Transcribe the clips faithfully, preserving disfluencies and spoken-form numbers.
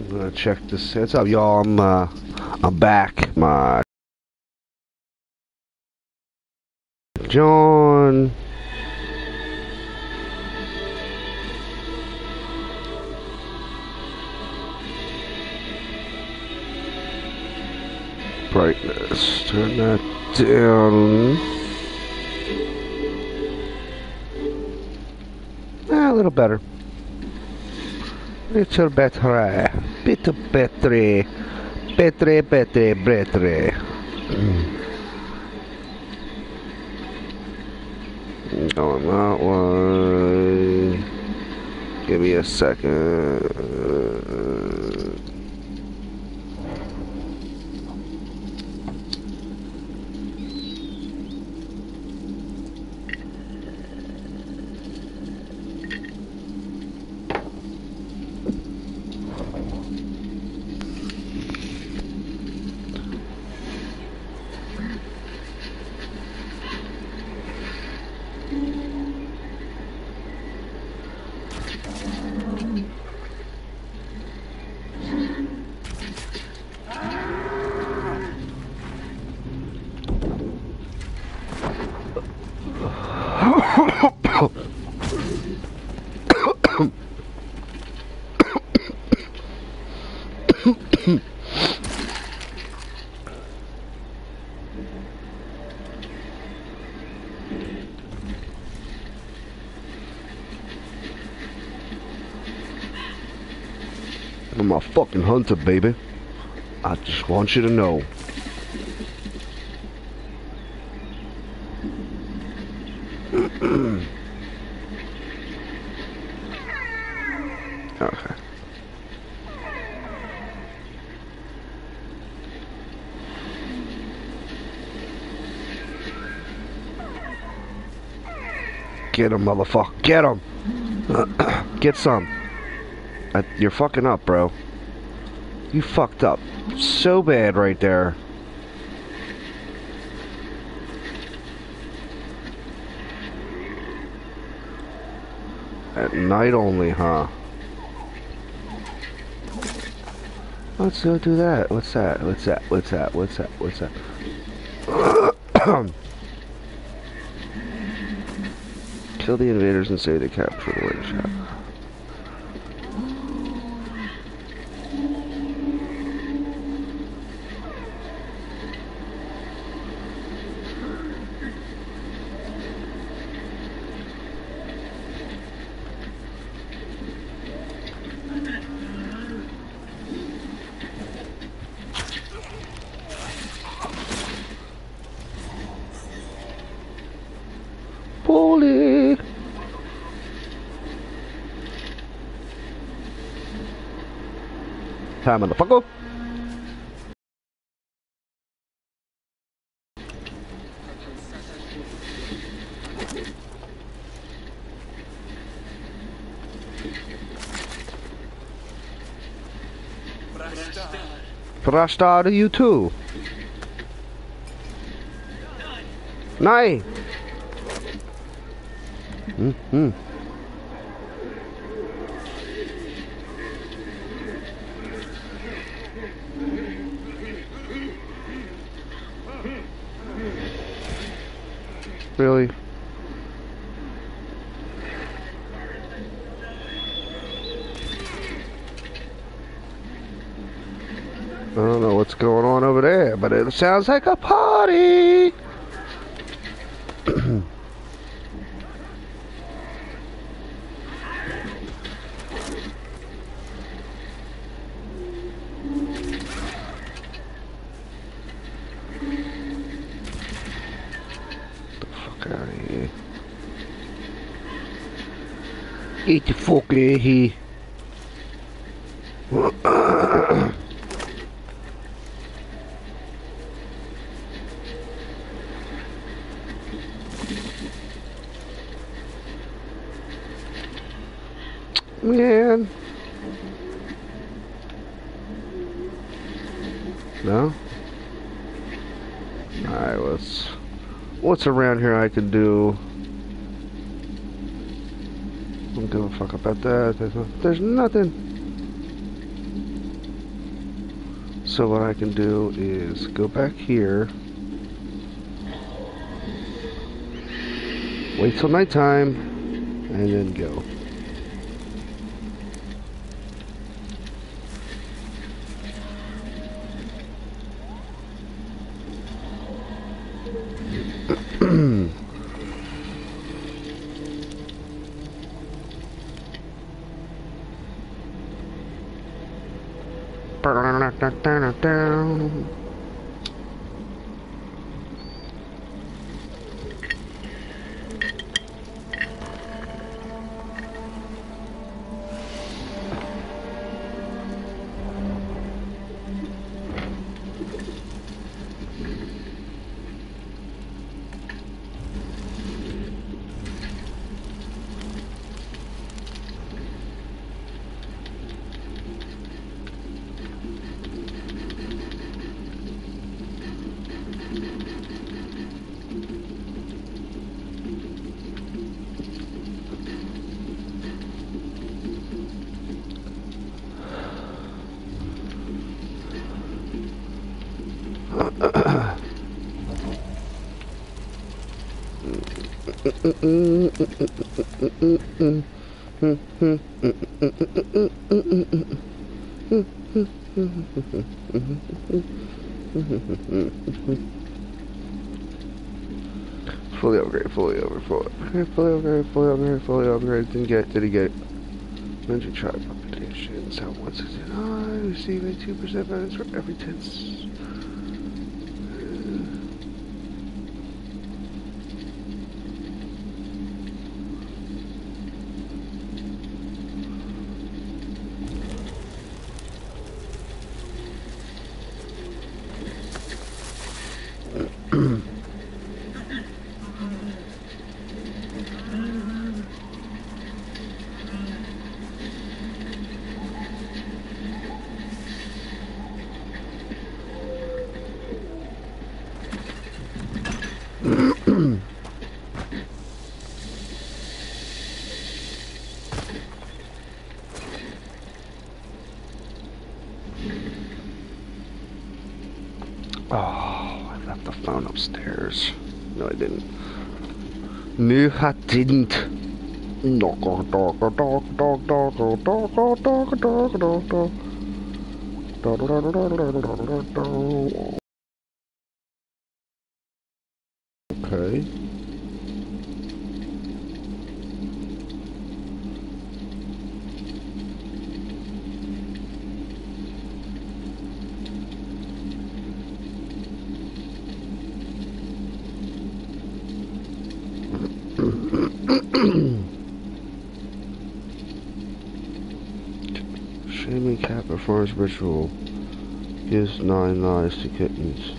I'm gonna check this. What's up, y'all? I'm uh, I'm back. My John. Brightness. Turn that down. Ah, a little better. Little better. Bit better. Better, better, better. Going that way. Give me a second. I'm a fucking hunter, baby. I just want you to know. Okay. Get him, motherfucker. Get him. Get some. I, you're fucking up, bro. You fucked up so bad right there. At night only, huh? Let's go do that. What's that? What's that? What's that? What's that? What's that? Kill the invaders and save the capture the witch. Holy. Hi, motherfucker. Prashta to you too. Nine. Mm-hmm. Really? I don't know what's going on over there, but it sounds like a party. Get the fuck out of here. Man. No? Alright, what's what's around here I can do? Don't give a fuck about that. There's, no, there's nothing. So what I can do is go back here, wait till nighttime, and then go. Fully upgrade, fully over, fully upgrade, fully upgrade, fully upgrade, fully upgrade. Didn't get, did he get? Mention tribe populations. How one sixty-nine, receiving two percent bonus for every ten. Oh, I left the phone upstairs. No, I didn't. No, I didn't. Dog, dog, dog, dog, dog, dog, dog, dog, dog, dog, dog, dog, dog. Okay. Shaman cat performs ritual. Gives nine lives to kittens.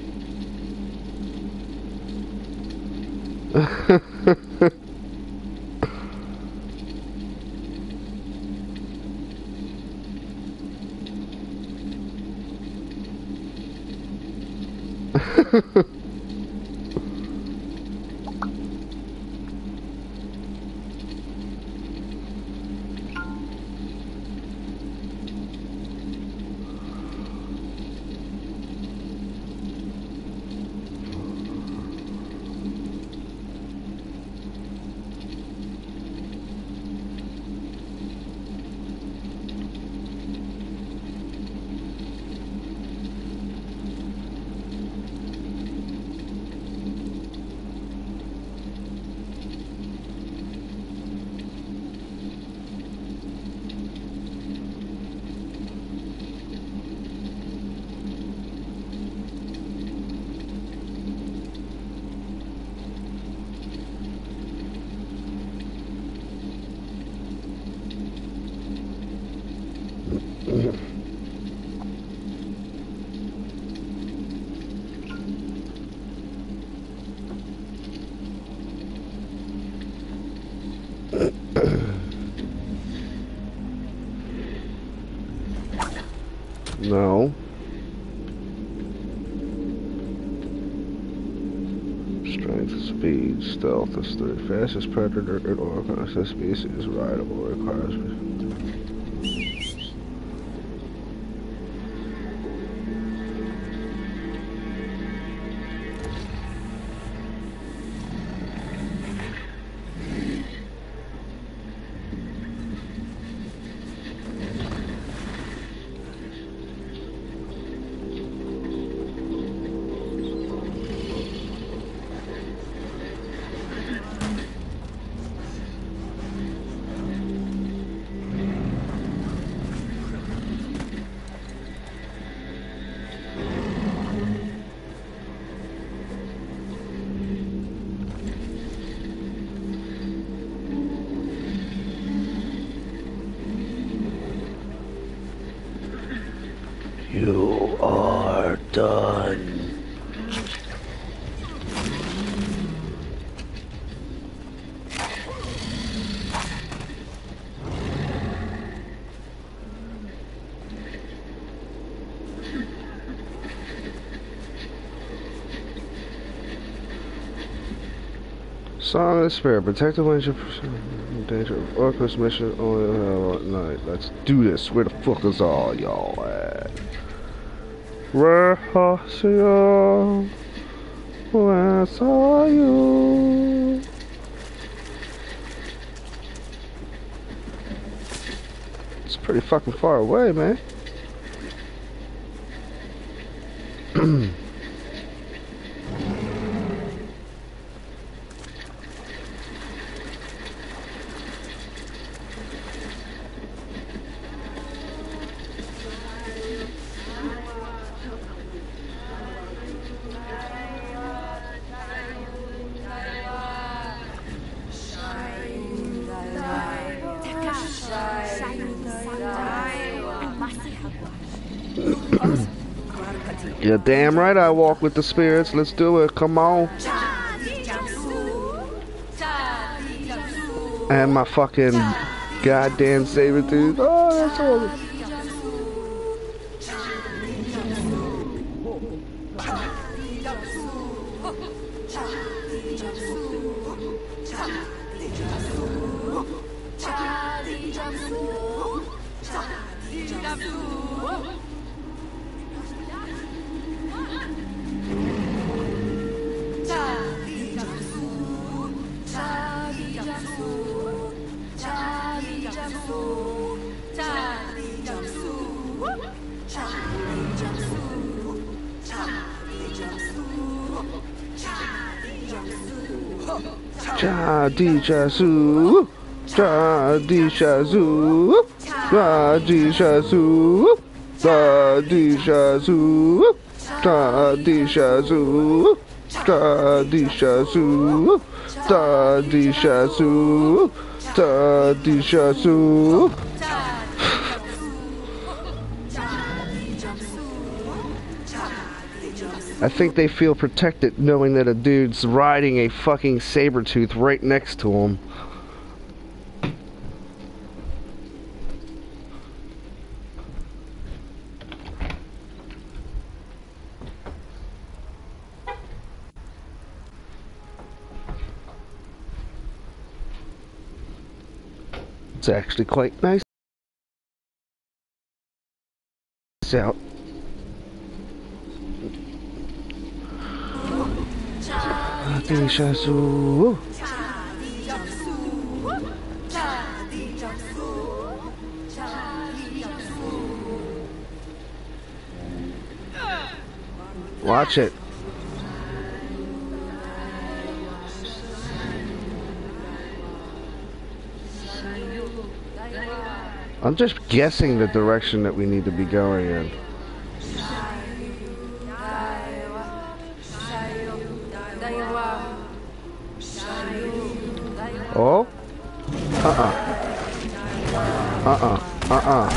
No. Strength, speed, stealth is the fastest predator in all kinds of species. Rideable requires. done. Song of the Spirit, protect the winds of danger of Orcus mission only at night. Let's do this. Where the fuck is all y'all at? Where are you? Where are you? It's pretty fucking far away, man. You're damn right I walk with the spirits. Let's do it. Come on. And my fucking goddamn saber tooth. Oh, that's awesome. Jadi Shasu, Jadi Shasu, Jadi Shasu, Jadi Shasu, Jadi Shasu, Jadi Shasu, Jadi Shasu, Jadi Shasu. I think they feel protected knowing that a dude's riding a fucking saber tooth right next to him. It's actually quite nice out. Shasu. Watch it. I'm just guessing the direction that we need to be going in. Oh? Uh-uh. Uh-uh. Uh-uh.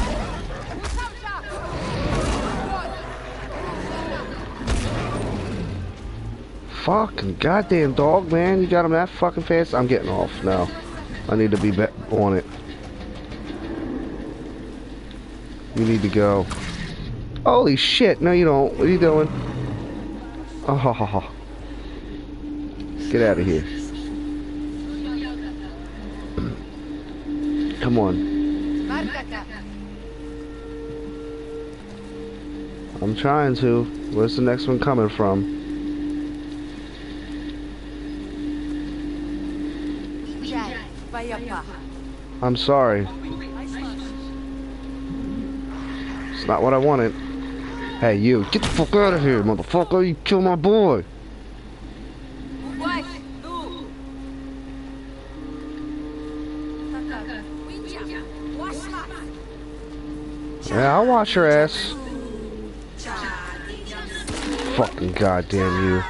Fucking goddamn dog, man. You got him that fucking fast? I'm getting off now. I need to be back on it. You need to go. Holy shit. No, you don't. What are you doing? Oh, ha, ha, ha. Get out of here. Come on. I'm trying to. Where's the next one coming from? I'm sorry. It's not what I wanted. Hey, you. Get the fuck out of here, motherfucker. You killed my boy. Yeah, I'll watch your ass. Fucking goddamn you.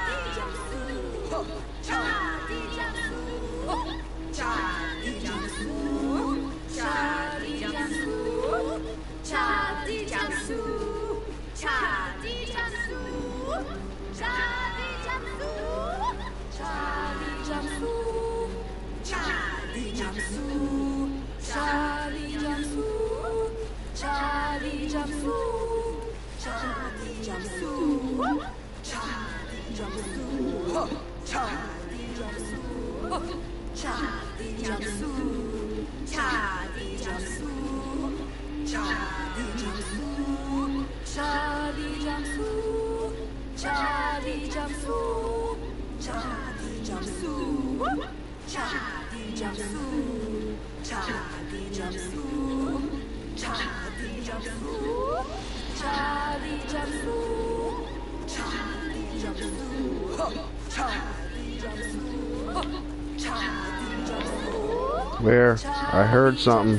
Where? I heard something.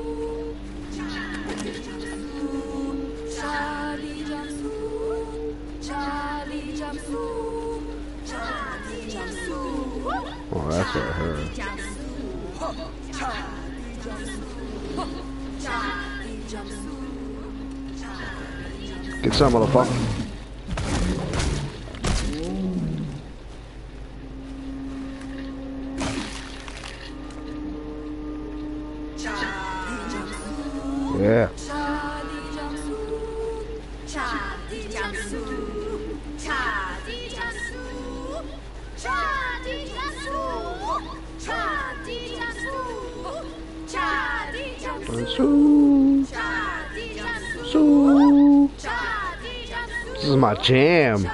Oh, that's what I heard. Get some, motherfucker. Yeah. So, so, this is my jam.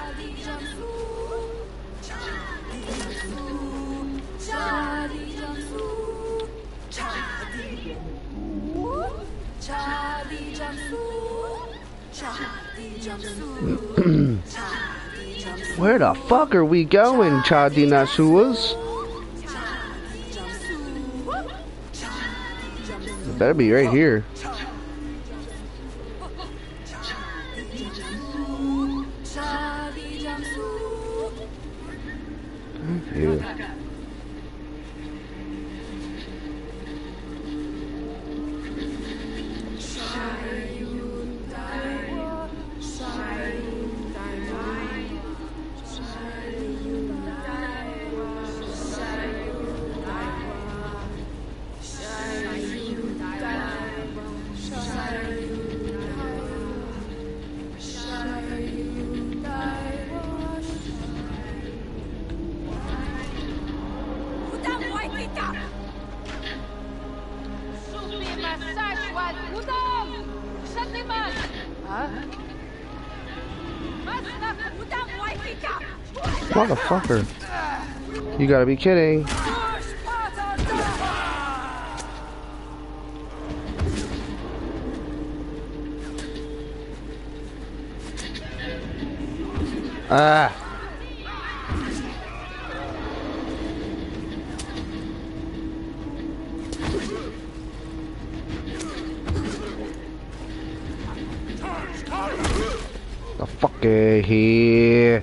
Where the fuck are we going, Cha Dinasuas? It better be right here. Ew. Motherfucker. You gotta be kidding. Ah. The fuck out here.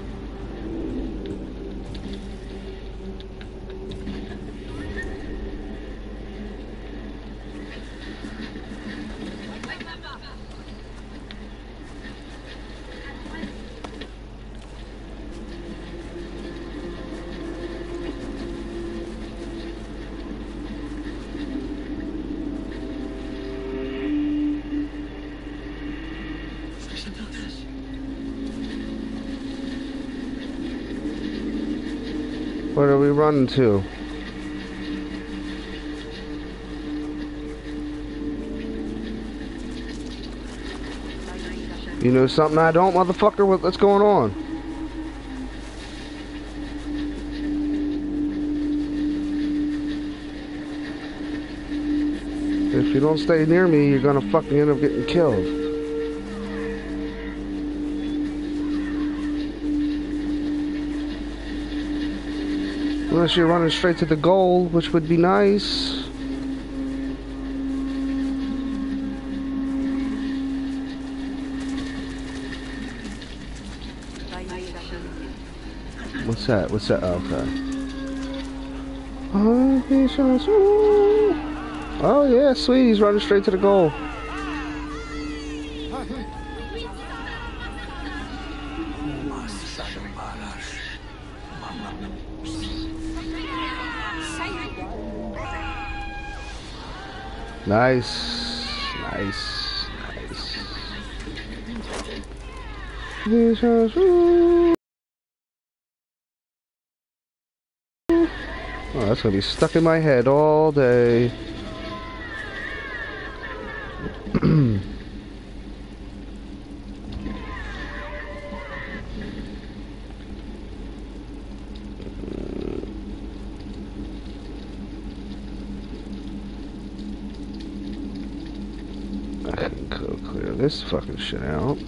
Where are we running to? You know something I don't, motherfucker? What, what's going on? If you don't stay near me, you're gonna fucking end up getting killed. Unless you're running straight to the goal, which would be nice. What's that? What's that? Oh, okay. Oh yeah, sweet. He's running straight to the goal. Nice, nice, nice. Oh, that's gonna be stuck in my head all day. I can go clear this fucking shit out.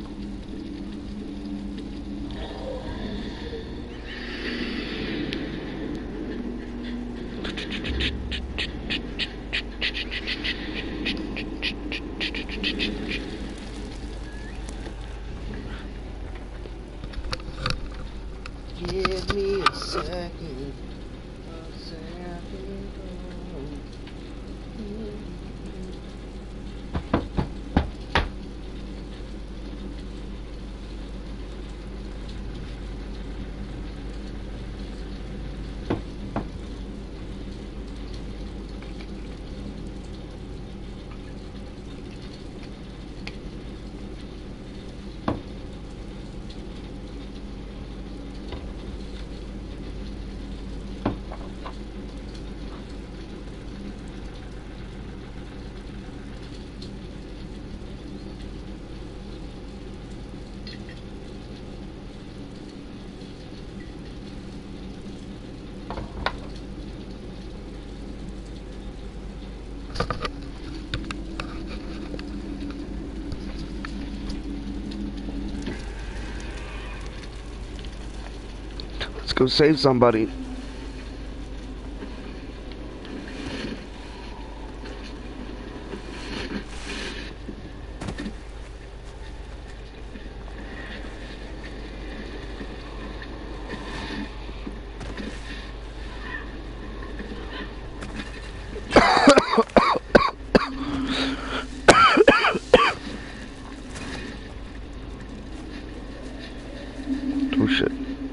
Give me a second. A second. Let's go save somebody. Oh shit.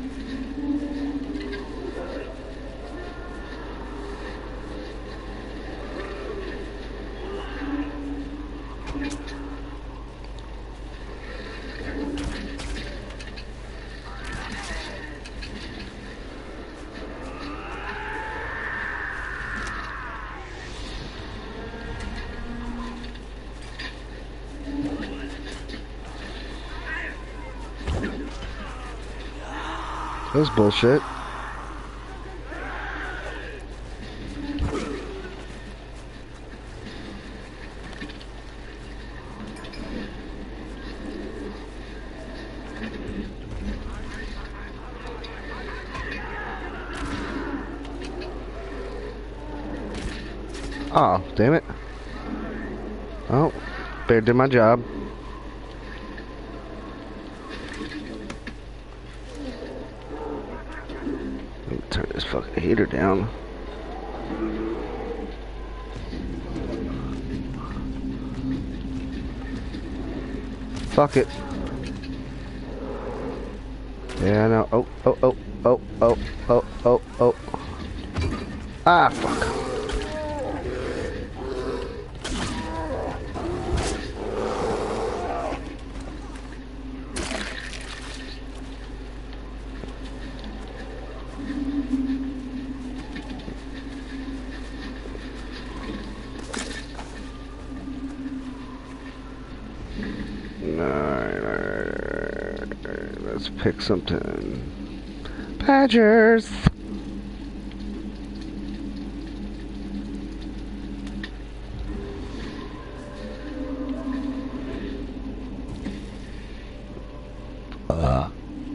That's bullshit. Oh, damn it. Oh, bear did my job. Let me turn this fucking heater down. Fuck it. Yeah, I know. Oh, oh, oh, oh, oh, oh, oh, oh. Ah, fuck. Alright, let's pick something. Badgers! Uh.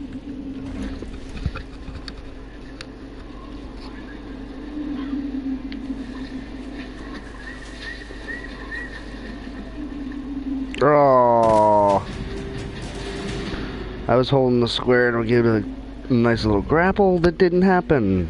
Oh, I was holding the square and I'll give it a nice little grapple. That didn't happen.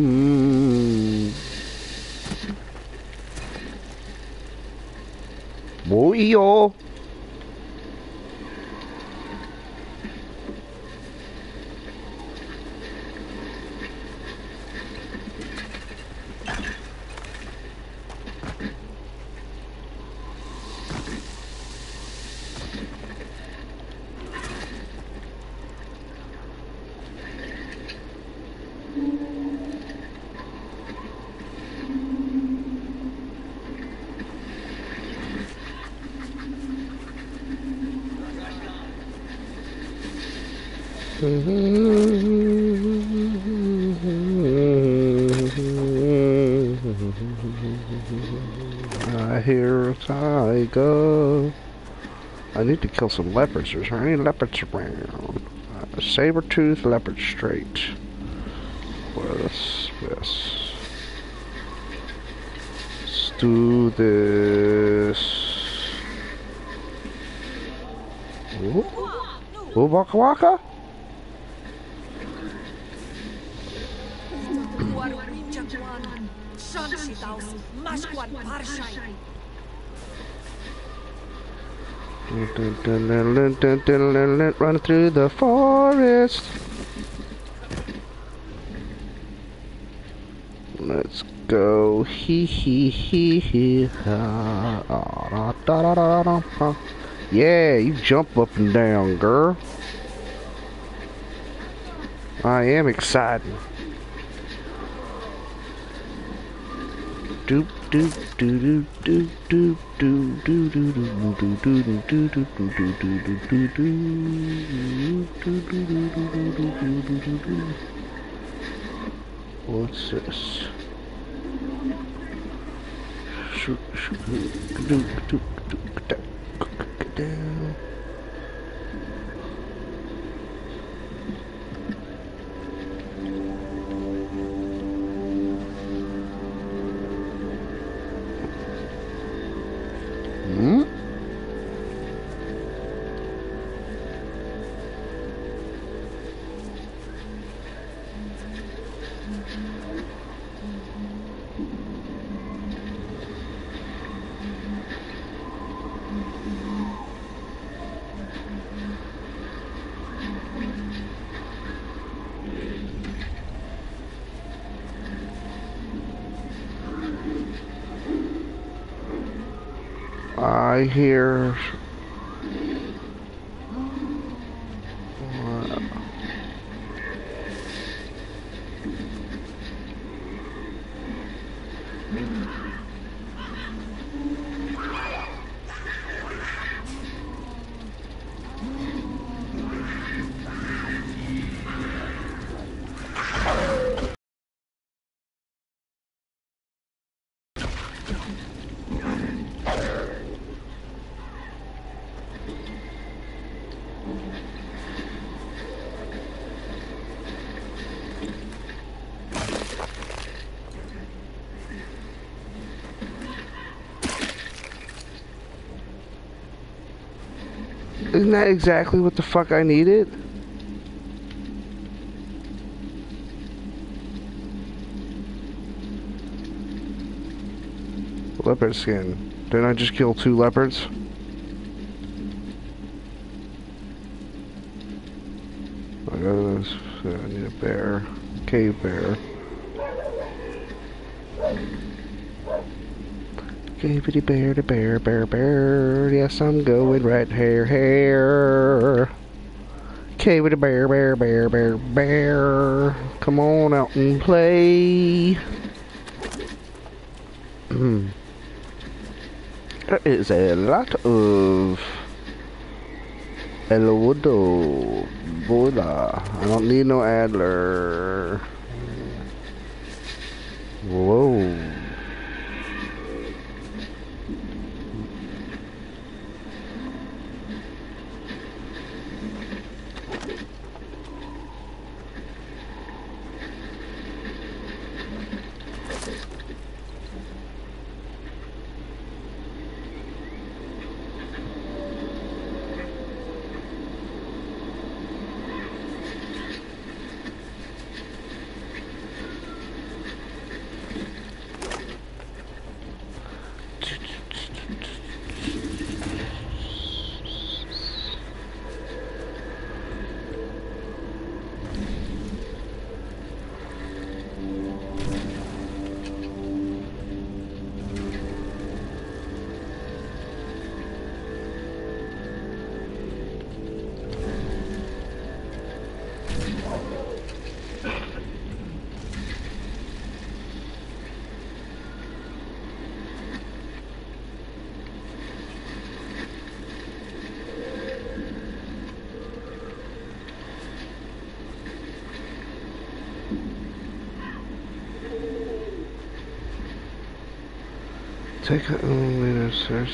뭐이요? I hear a tiger. I need to kill some leopards. Is there any leopards around? Uh, saber-tooth leopard straight. What's this? Let's do this. Ooh. Ooh, waka waka? Run through the forest. Let's go. Hee hee hee hee ha. Da, da, da, da, da, da. Yeah, you jump up and down, girl. I am excited. Doop doop doo doo doo doo doo doo doo doo doo doo doo doo doo doo doo doo. What's this? Shoot shoot doo doo doo down. Hmm? I hear. Uh, Isn't that exactly what the fuck I needed? Leopard skin. Didn't I just kill two leopards? I got this. I need a bear. Cave bear. Cavity bear, the bear, bear, bear. Yes, I'm going right here, here. Cavity bear, bear, bear, bear, bear. Come on out and play. There is a lot of Elowodo. Boda. I don't need no Adler. Whoa. Take a elevator search.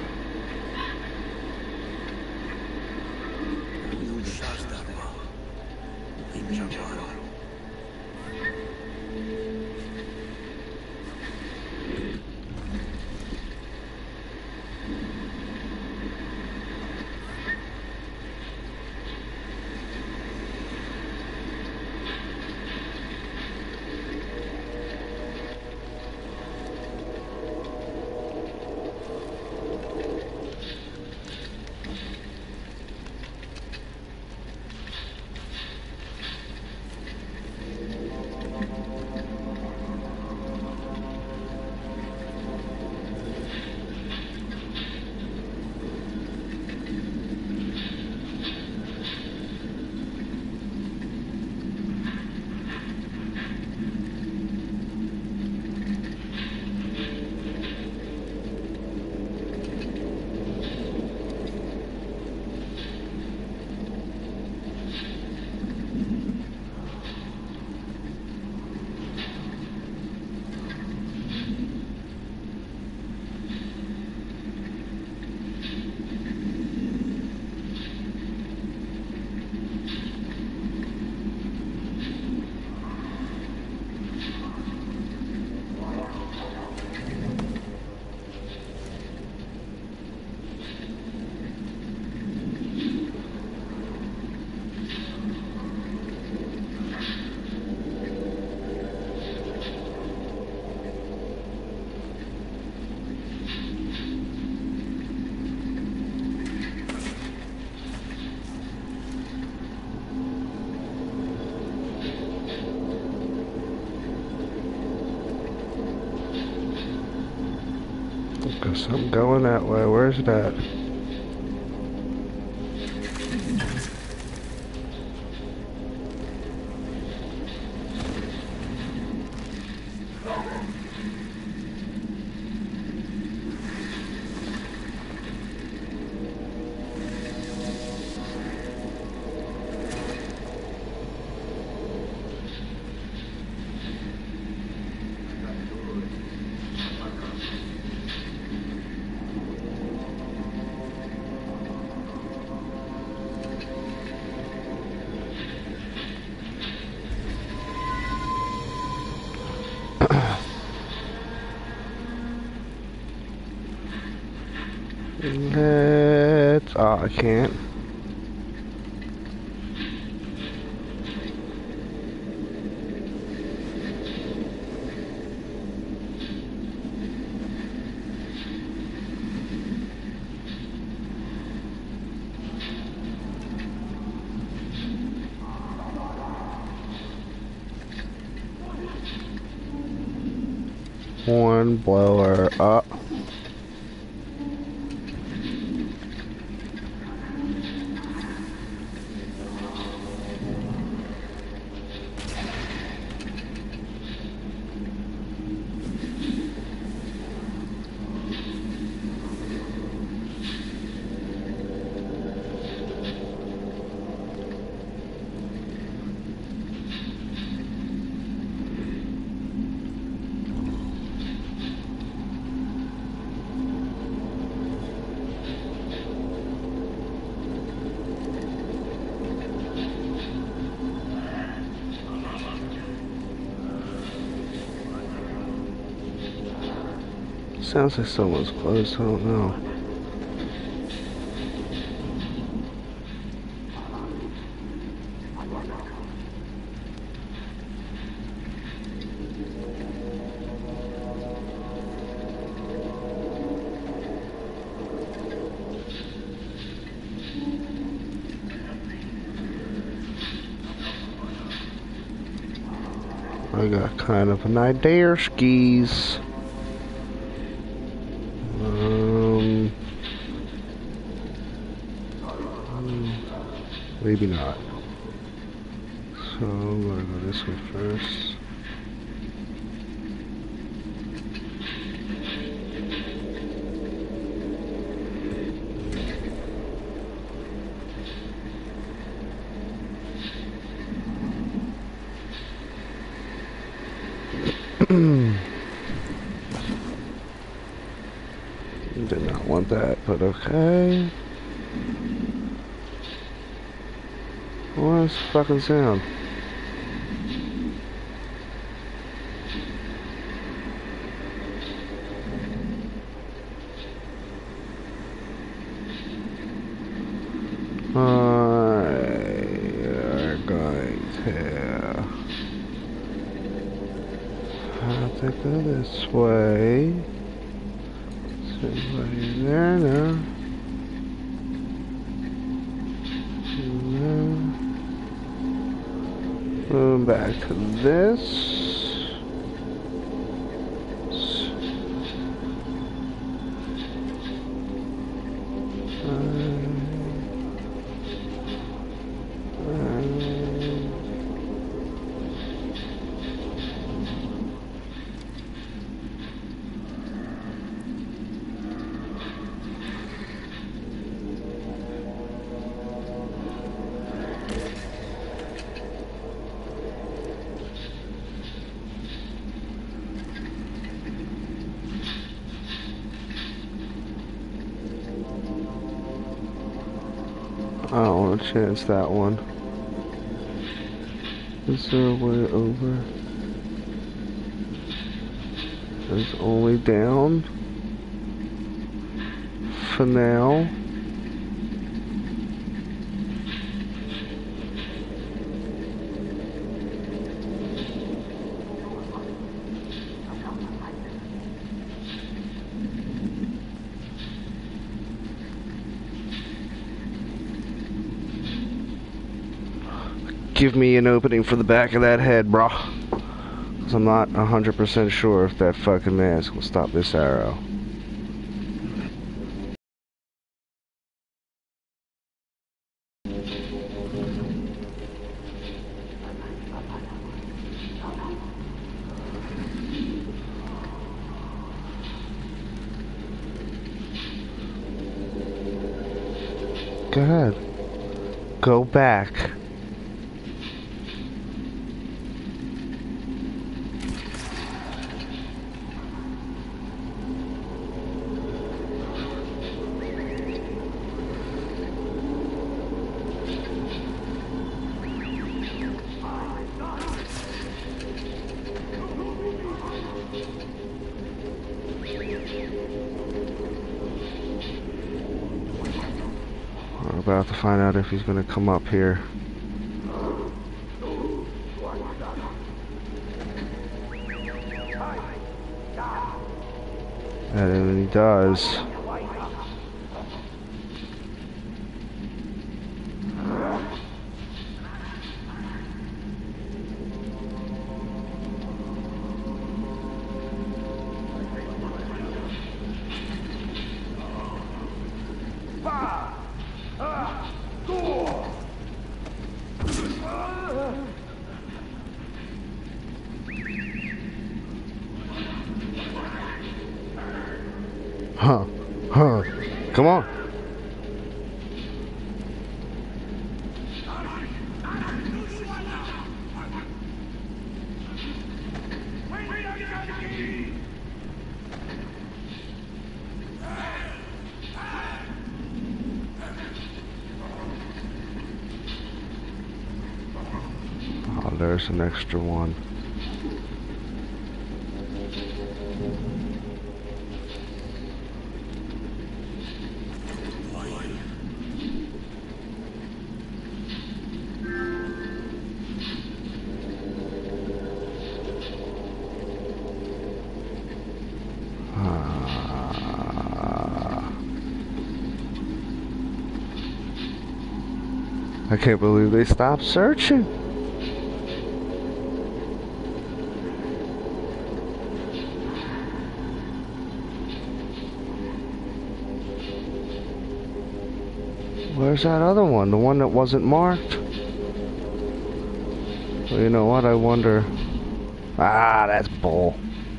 Got something going that way. Where's that? Let's... Oh, I can't. Horn blower up. Sounds like someone's close, I don't know. I got kind of an idea, skis. Um, maybe not. So I'm gonna go this way first. Don't want that, but okay. What's the fucking sound? I are going to have to go this way. Somebody there now. Move back to this. I don't want to chance that one. Is there a way over? It's only down for now. Give me an opening for the back of that head, bro. Cause I'm not one hundred percent sure if that fucking mask will stop this arrow. Go ahead. Go back. We're about to find out if he's gonna come up here. And he does. Huh. Huh. Come on. Oh, there's an extra one. I can't believe they stopped searching. Where's that other one? The one that wasn't marked? Well, you know what? I wonder. Ah, that's bull.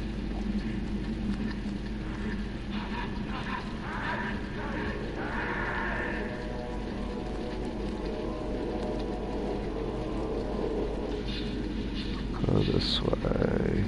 Go this way.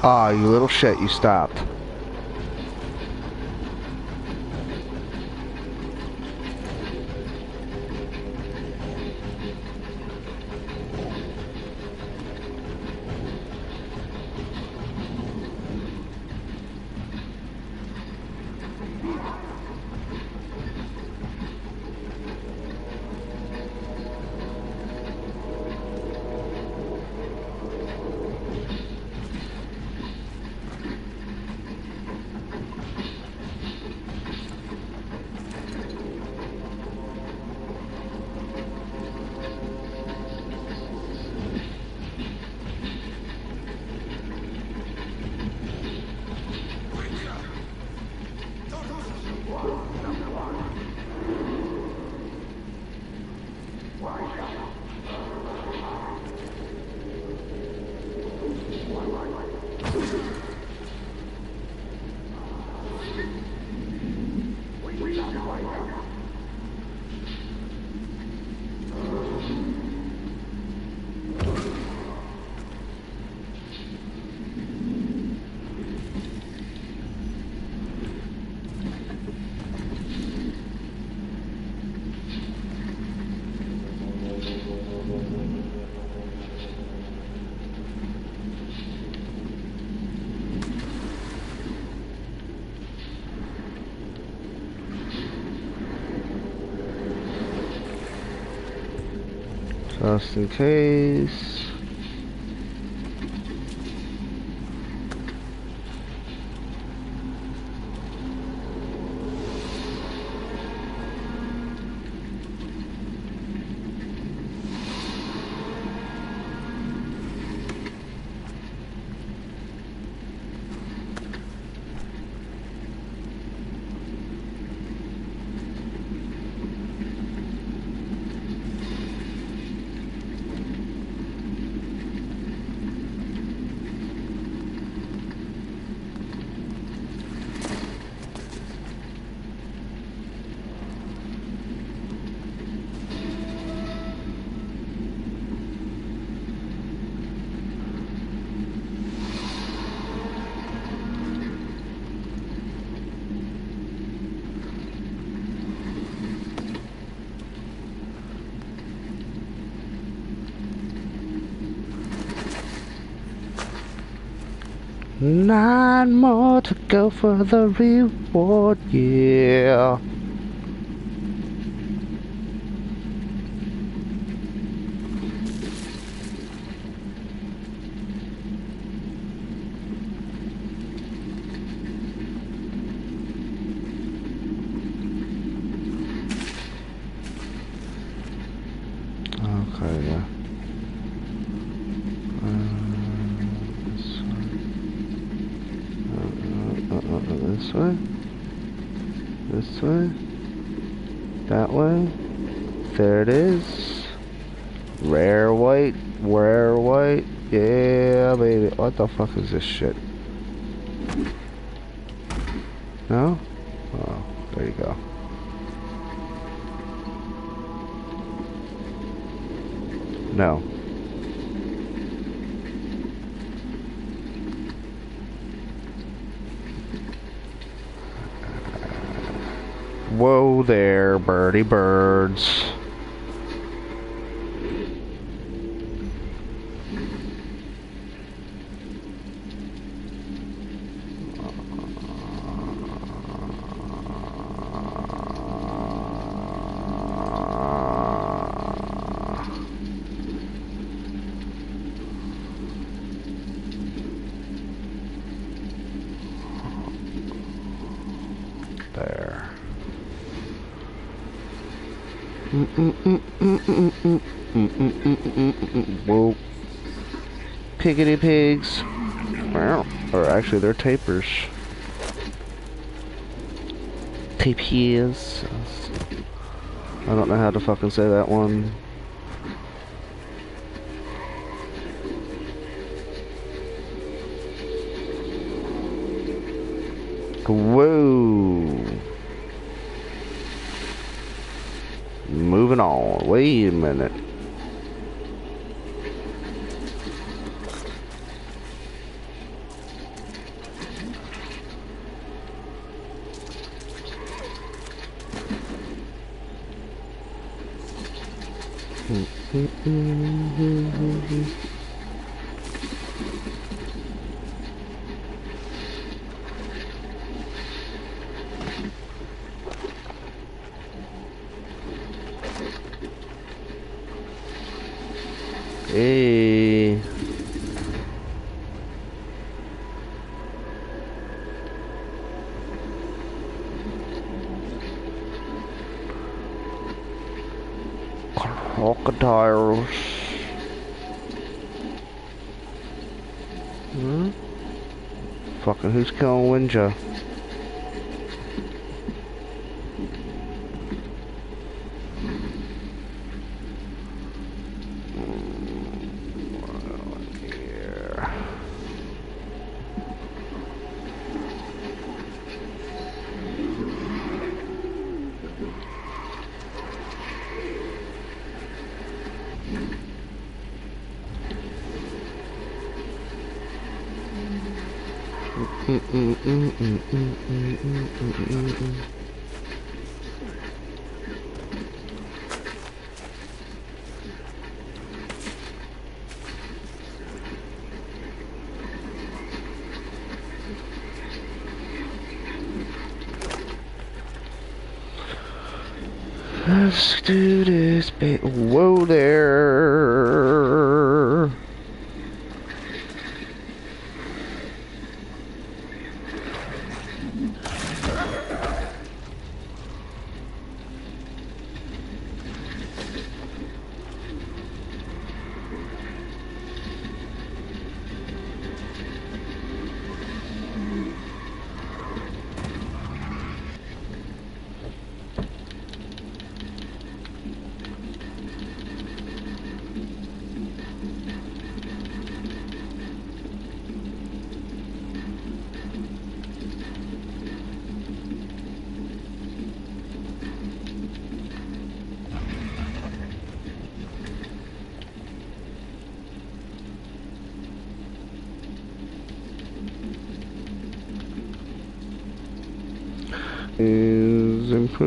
Ah, you little shit, you stopped. Just in case. Nine more to go for the reward, yeah. Okay, yeah. This way, this way, that way, there it is, rare white, rare white, yeah baby, what the fuck is this shit? No? Oh, there you go. No. Whoa there, birdie birds. There. Whoa. Piggity pigs. Wow. Or actually, they're tapers. Tapirs. I don't know how to fucking say that one. Whoa. Moving on. Wait a minute. Hey. Crocodiles. Hmm? Fucking who's killing Winja? Mm mm mm mm mm mm mm mm mm. Let's do this, baby. Whoa there. Is improved.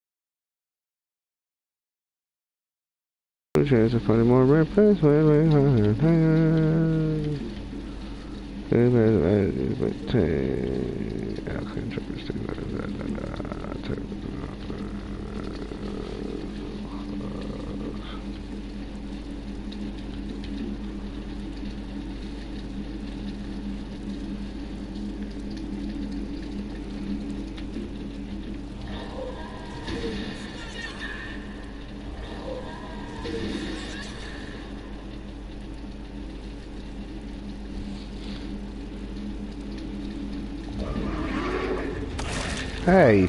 Chance to find a more rare place where we are. Hey.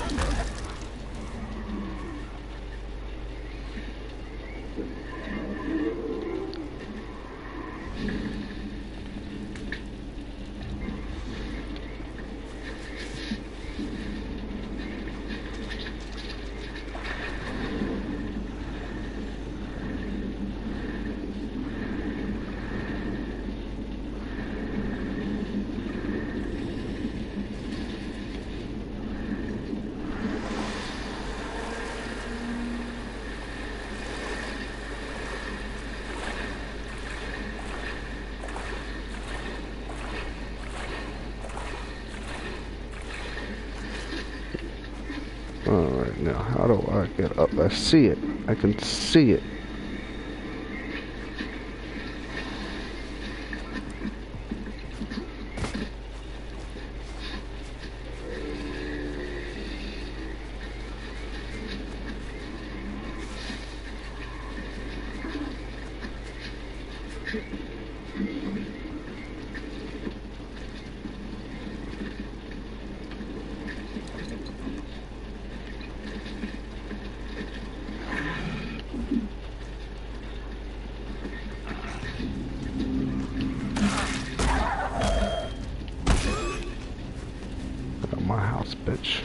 Alright, now how do I get up? I see it. I can see it. Out of my house, bitch.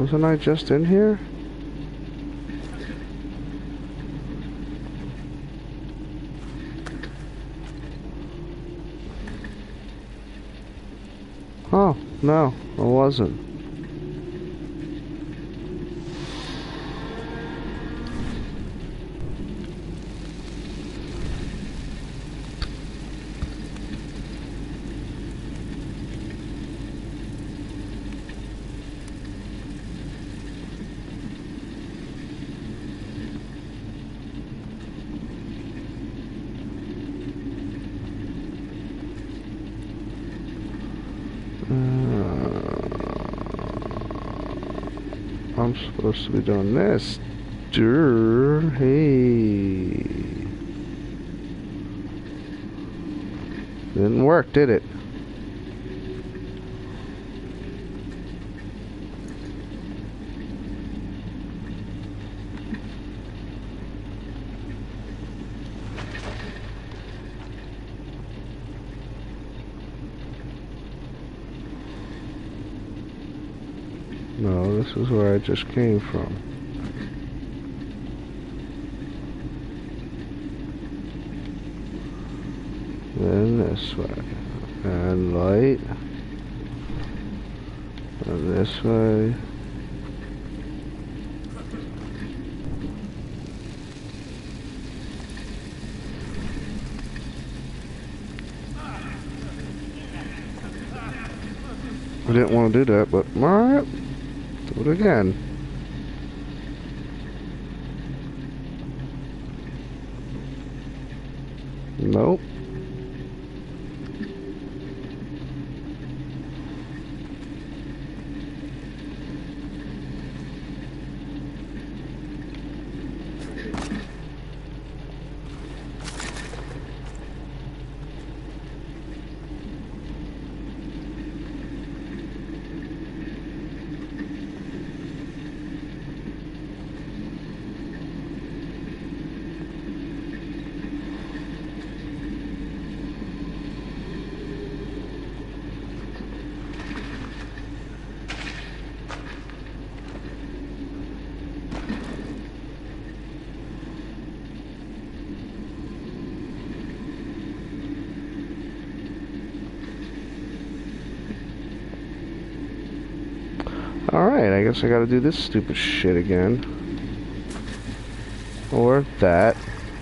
Wasn't I just in here? Oh, no, I wasn't. I'm supposed to be doing this. Durr, hey. Didn't work, did it? No, this is where I just came from. Then this way. And light. And this way. I didn't want to do that, but alright. Do it again. Nope. Alright, I guess I gotta do this stupid shit again. Or that.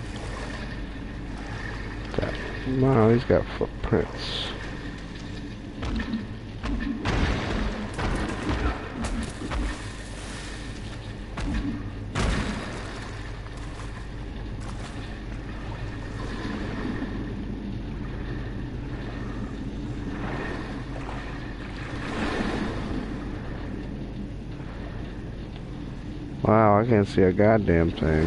That. Wow, he's got footprints. Wow, I can't see a goddamn thing.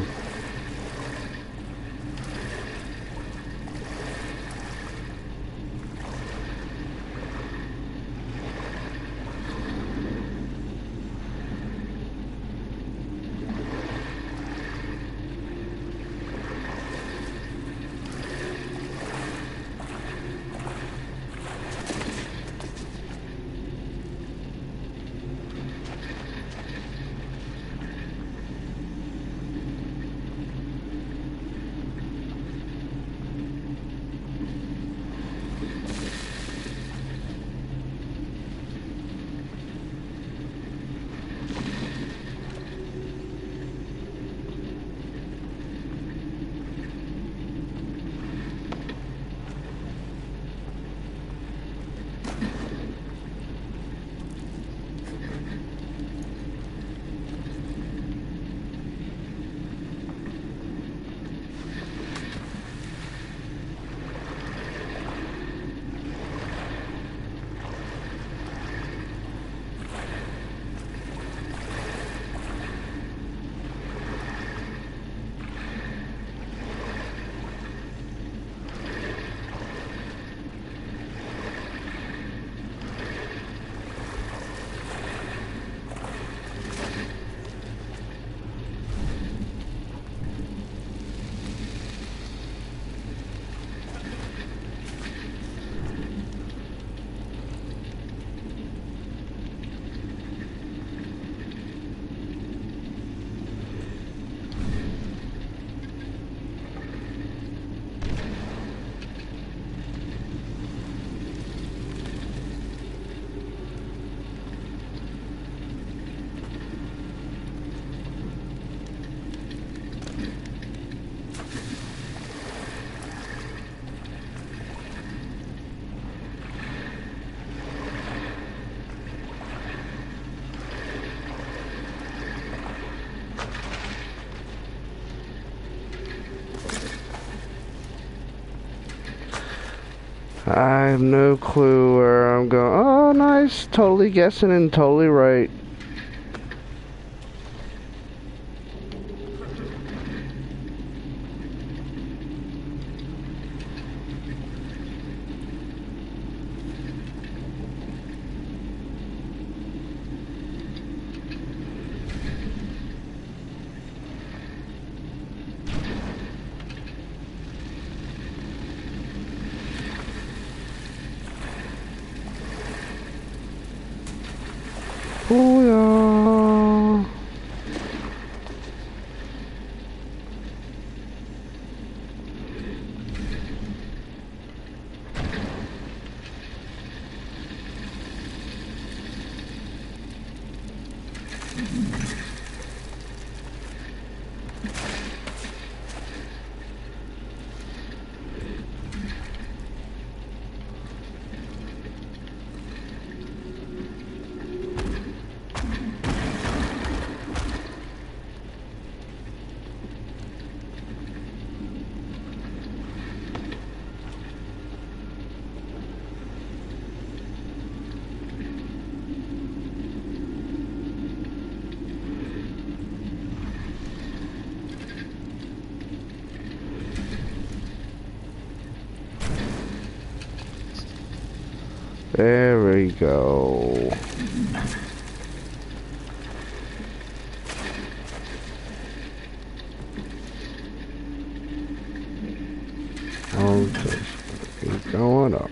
I have no clue where I'm going. Oh, nice. Totally guessing and totally right. Oh, yeah. There we go. I'll just keep going up.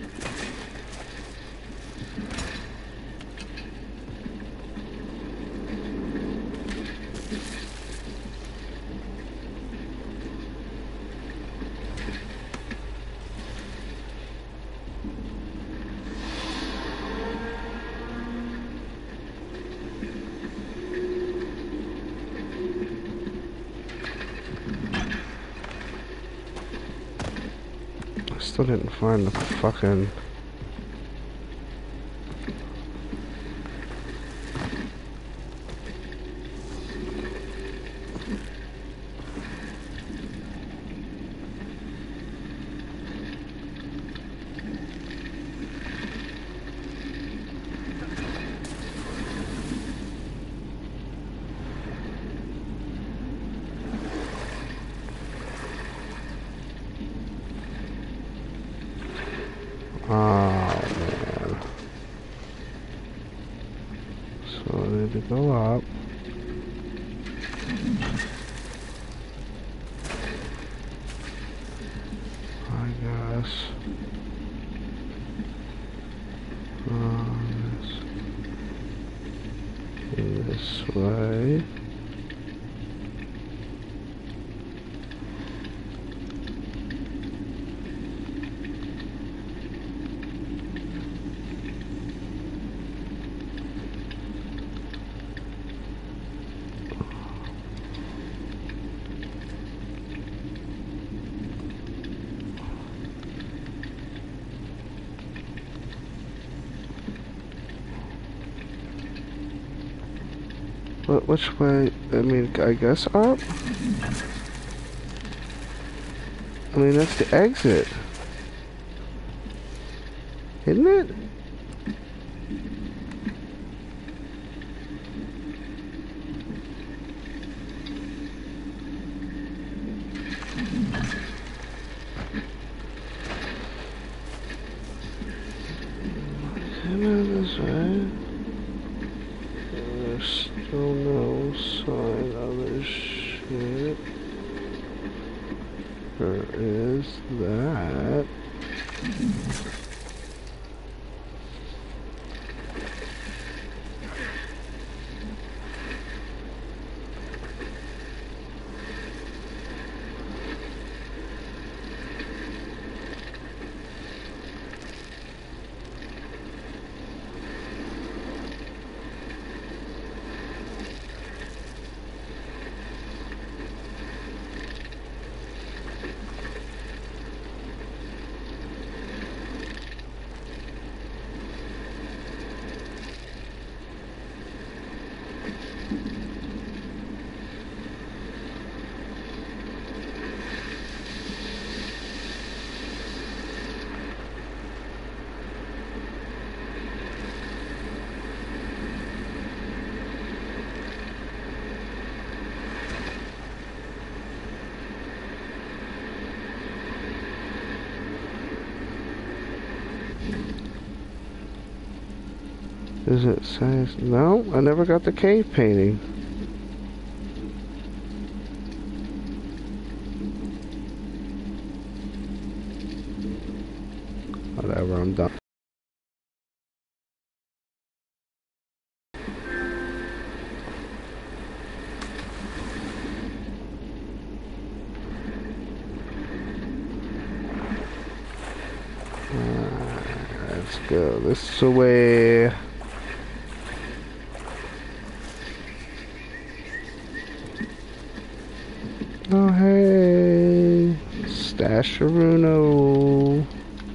Still didn't find the fucking... Oh, man. So I need to go up. I guess. Um, this way. But which way? I mean, I guess up? I mean, that's the exit. Isn't it? Come on this way. There's still no sign of this shit. There is that. Does it say? No, I never got the cave painting. Whatever, I'm done. Let's go this way. Oh hey, Stasheruno.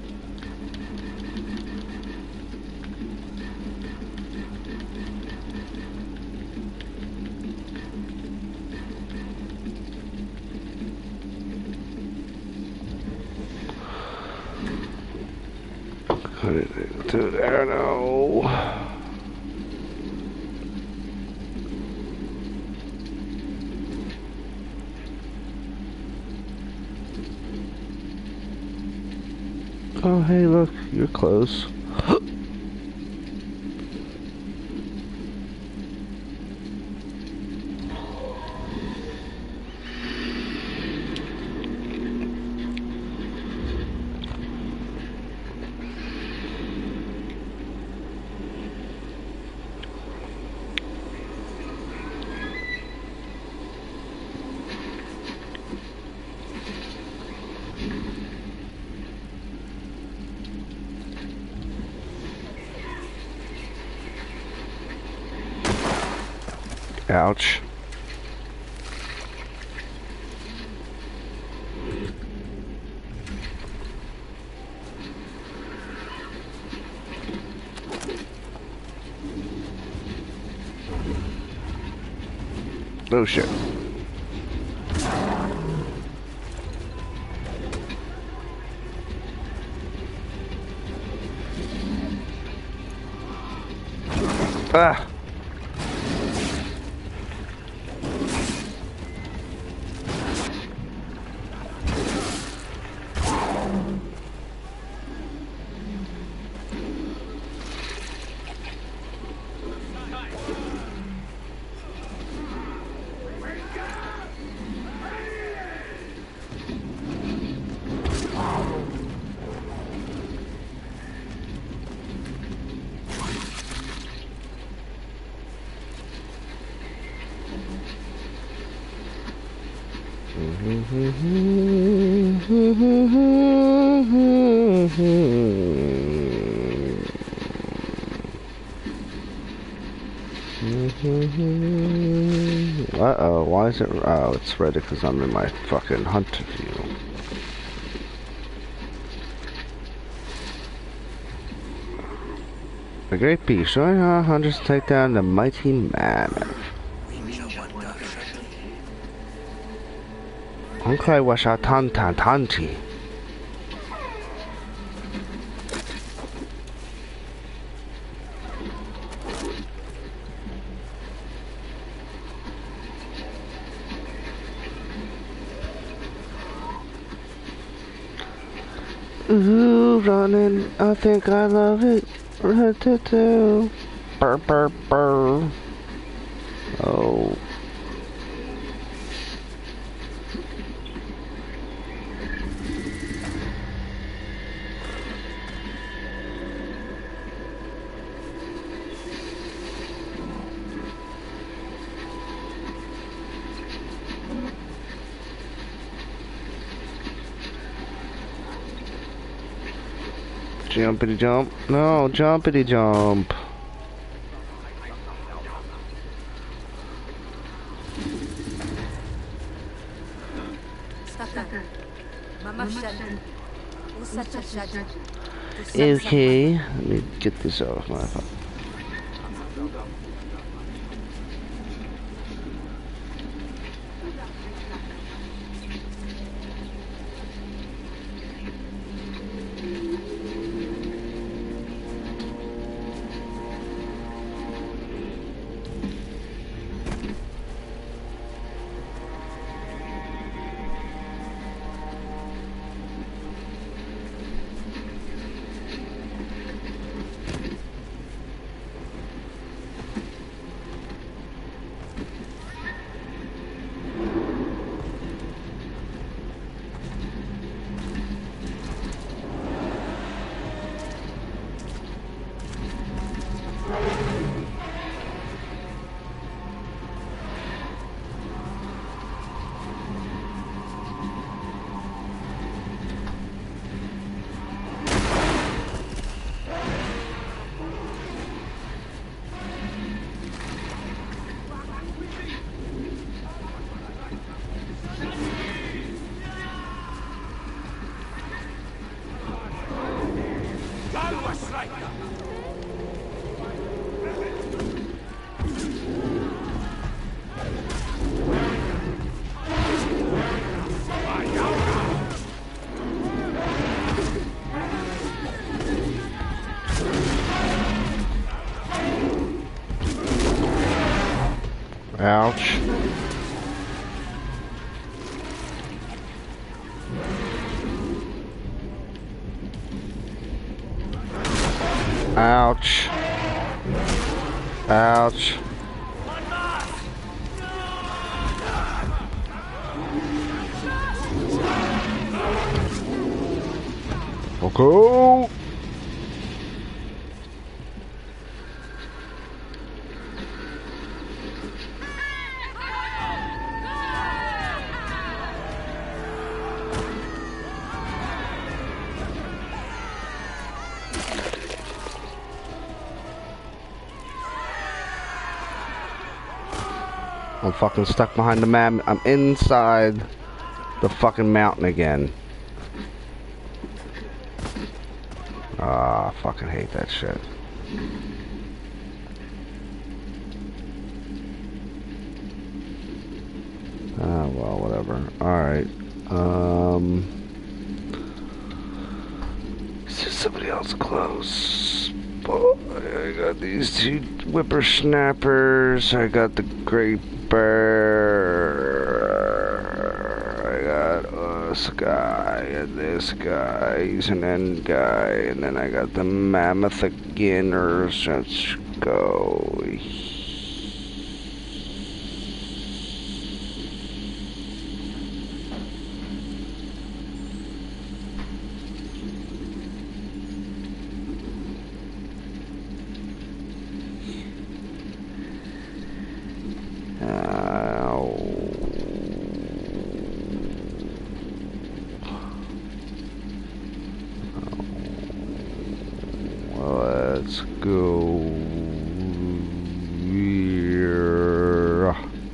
What did it do there now? Oh hey, look, you're close. Ouch. Oh shit. Ah. Uh-oh, why is it... Oh, it's red because I'm in my fucking hunt view. A great beast, showing how hunters take down the mighty mammoth. 很快我想探探探体。Ooh, running, I think I love it. Run to do. Burr, burr, burr. Oh. Jumpity jump. No, jumpity jump. Okay, let me get this off my phone. Ouch. Ouch. Ouch. Okay. I'm fucking stuck behind the map. I'm inside the fucking mountain again. Ah, I fucking hate that shit. Ah, well, whatever. Alright. Um... Is there somebody else close? Boy, I got these two whippersnappers. I got the great bear. I got this guy and this guy. He's an end guy. And then I got the mammoth againers. Let's go. Let's go here.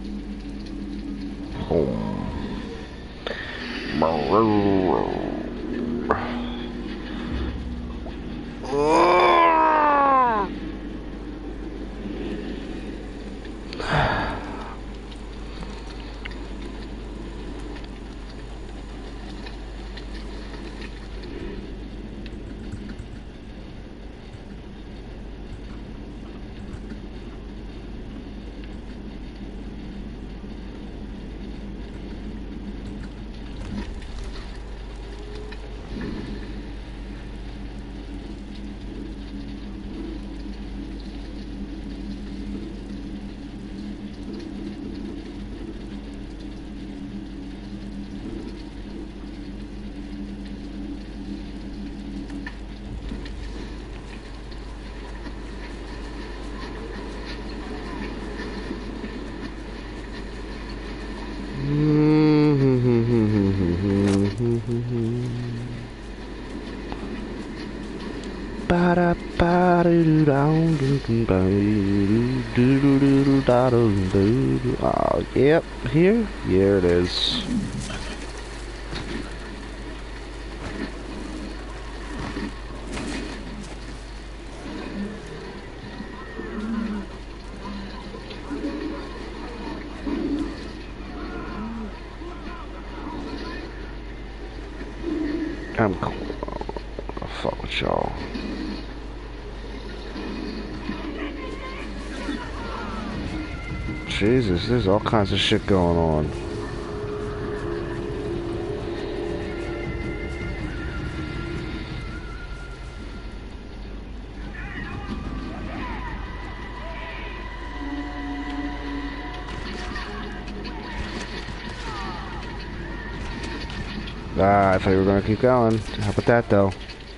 Oh, yep, here, here it is. I'm cool. I'll fuck with y'all. Jesus, there's all kinds of shit going on. Ah, I thought you were gonna keep going. How about that, though?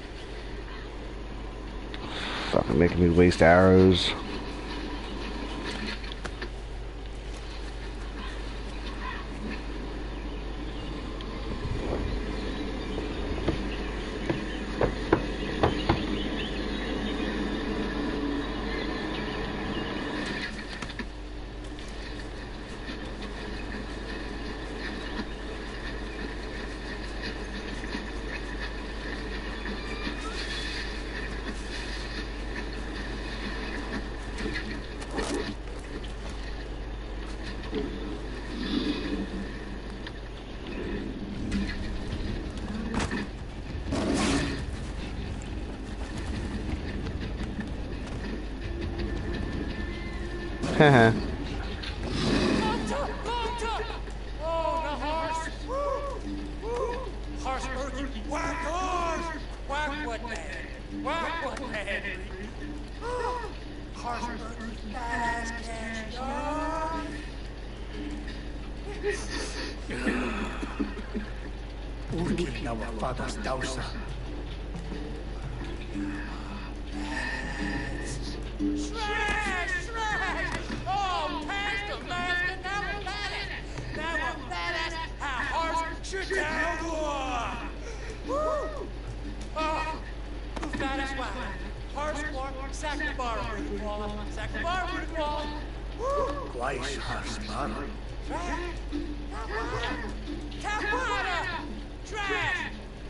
Fucking making me waste arrows. Haha. Oh, the horse! Woo! Woo! Horse Mercury! Whack horse! Whack what man? Whack what man? Horse Mercury! Badass cash dog! Urki na wafadas dausa. Trash! Trash! Oh, past the master! Now we're badass! Now we're badass! How horse should tell Woo! Oh! Who's badass wow? Horse war, sack the bar, pretty wall. Sack the bar, pretty wall. Woo! Quais hars bar. Trash! Capuata! Trash!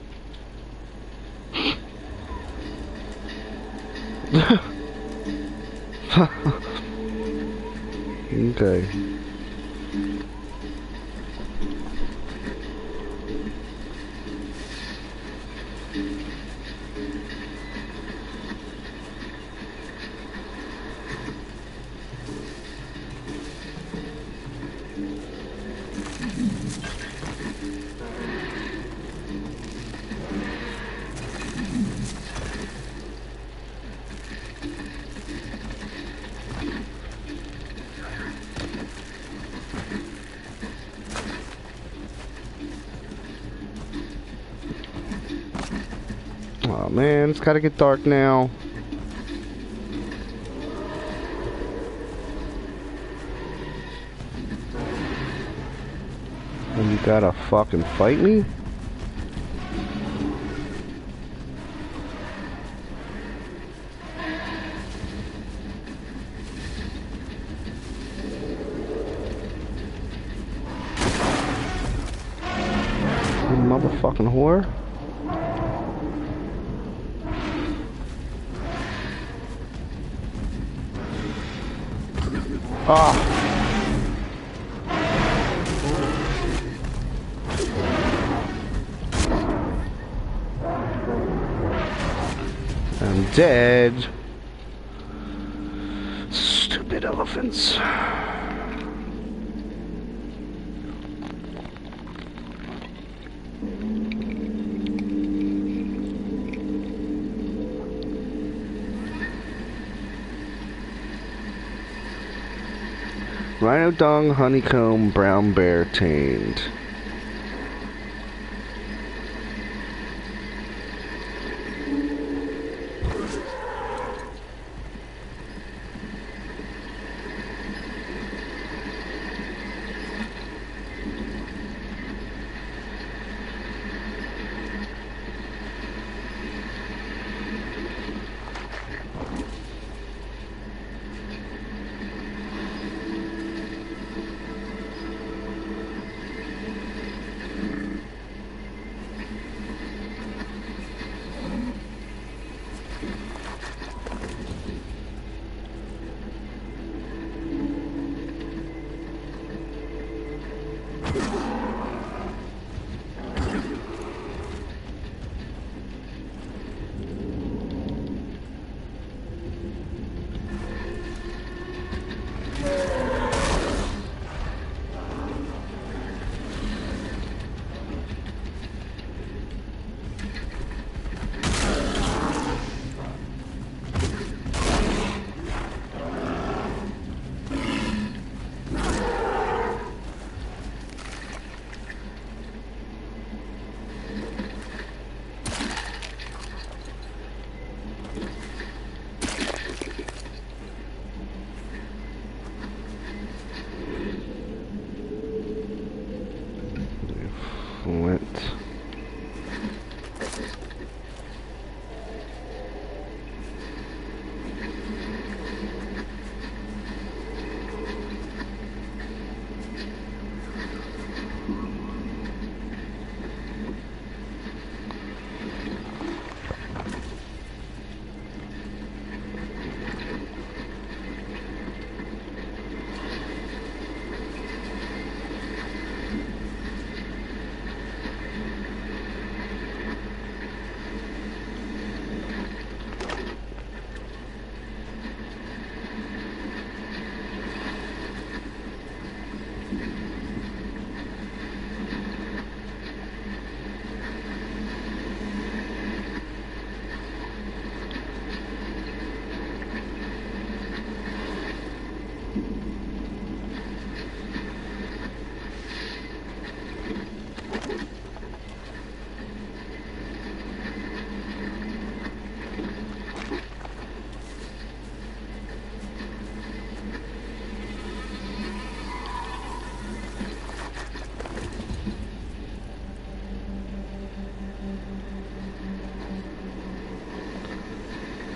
Okay. Oh man, it's gotta get dark now. And you gotta fucking fight me? You motherfucking whore. Ah. I'm dead. Stupid elephants. Rhino dung, honeycomb, brown bear tamed.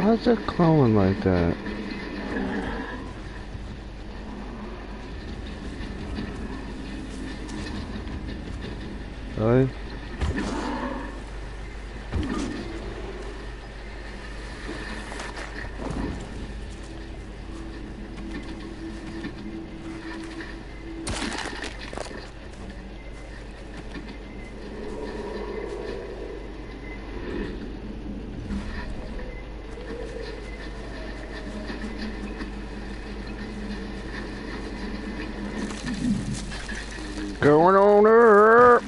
Why's it glowing like that? Really? Going on up.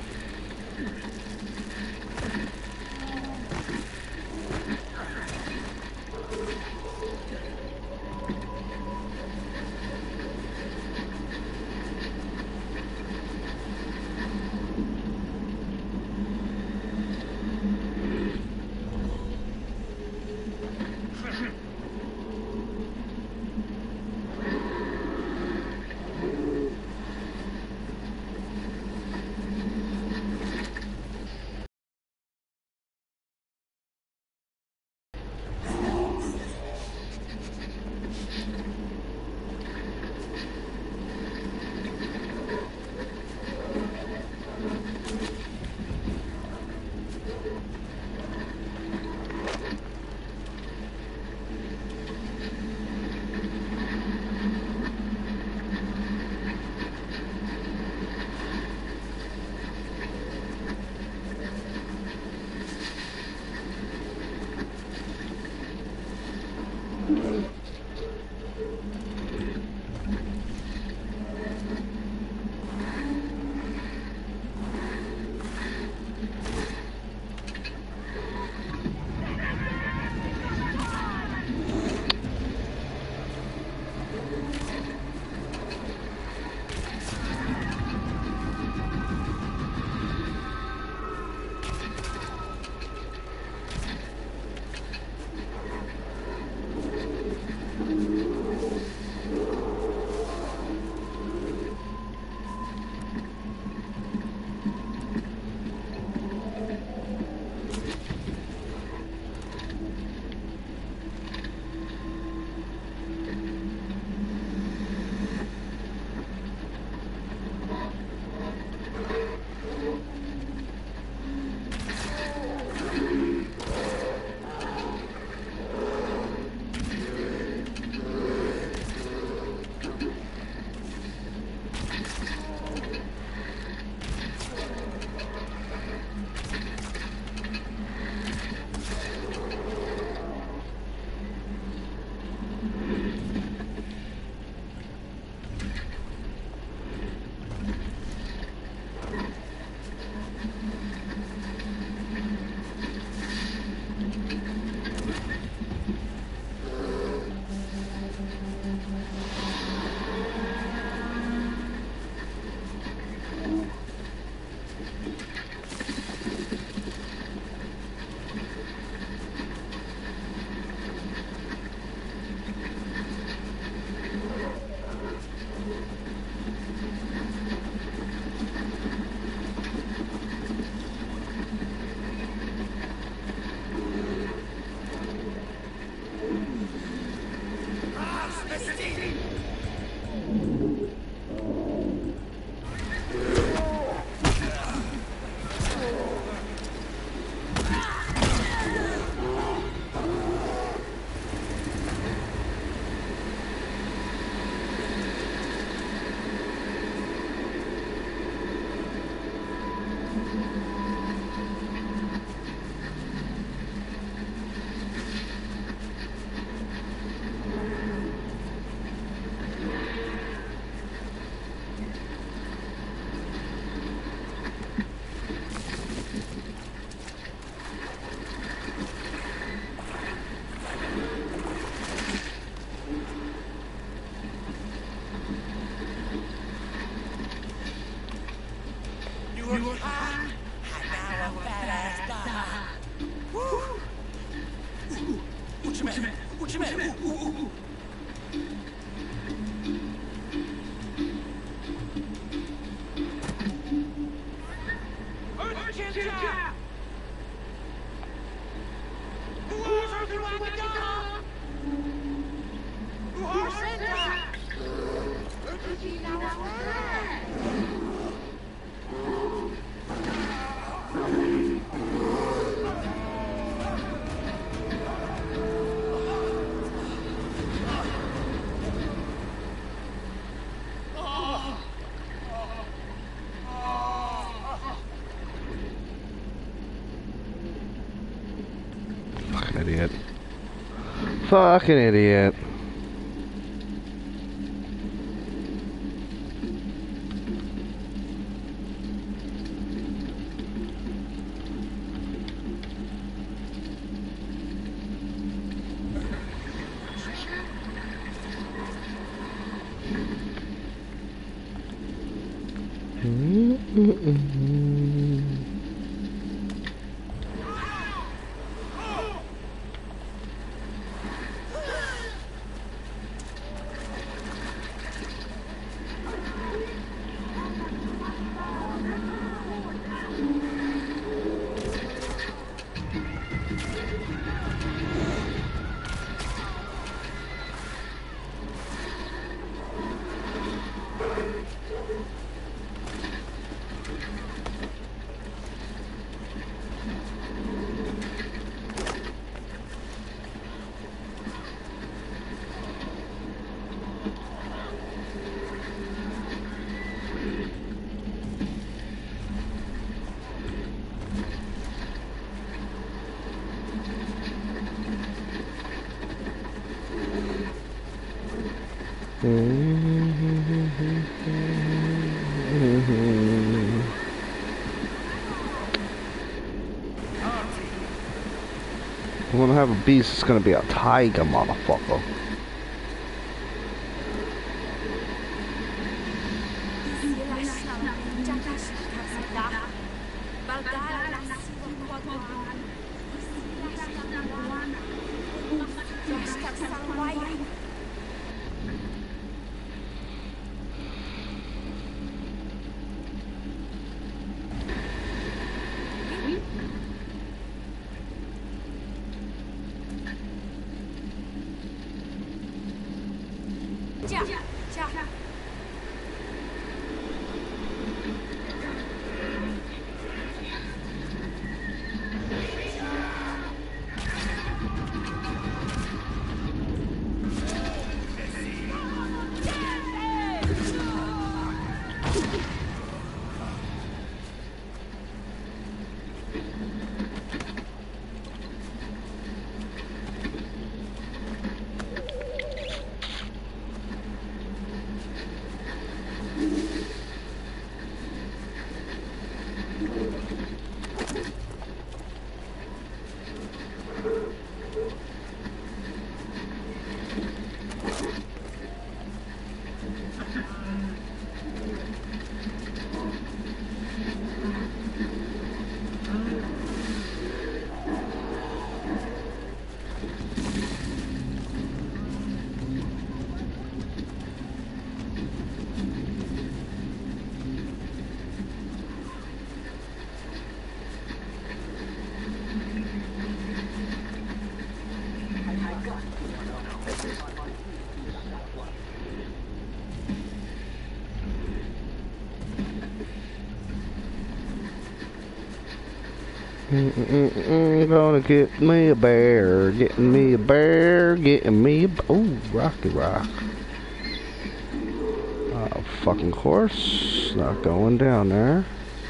You were hot, and now a fat ass die. Woo! What you mean? What you mean? Ooh, ooh, ooh. Urgent job! Who else are you idiot. Fucking idiot. I'm gonna have a beast, it's gonna be a tiger, motherfucker. Mm -mm -mm, gonna get me a bear, getting me a bear, getting me a... Oh, Rocky Rock. Oh, fucking horse. Not going down there.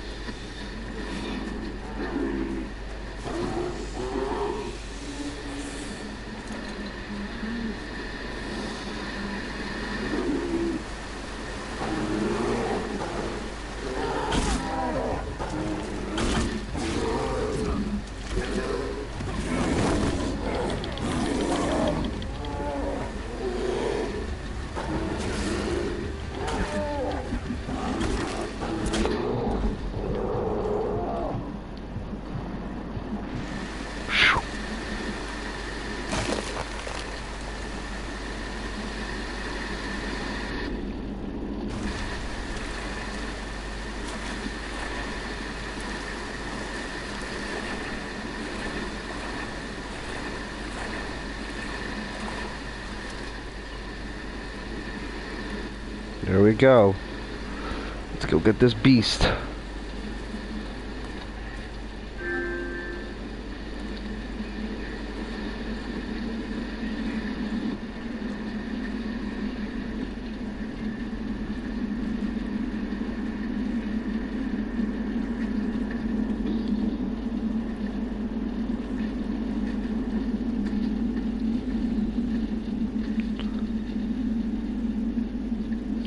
There we go. Let's go get this beast.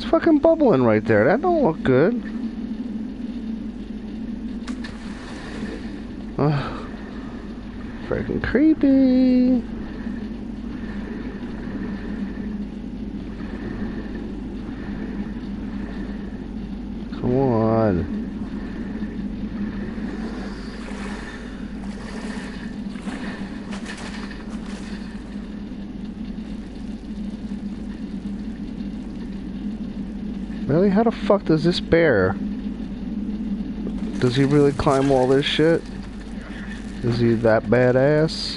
fucking bubbling right there. That don't look good. Ugh. Freaking creepy. Come on. Really? How the fuck does this bear? Does he really climb all this shit? Is he that badass?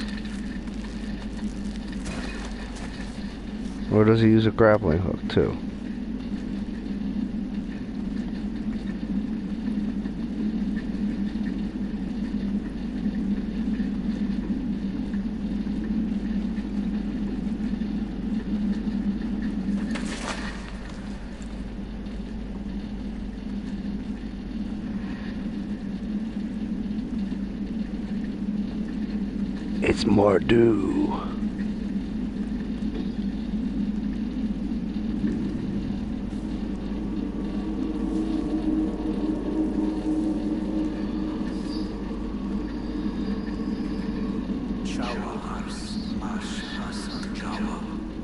Or does he use a grappling hook too? It's Mordu. Showers, Mash, Hasan, Jawa.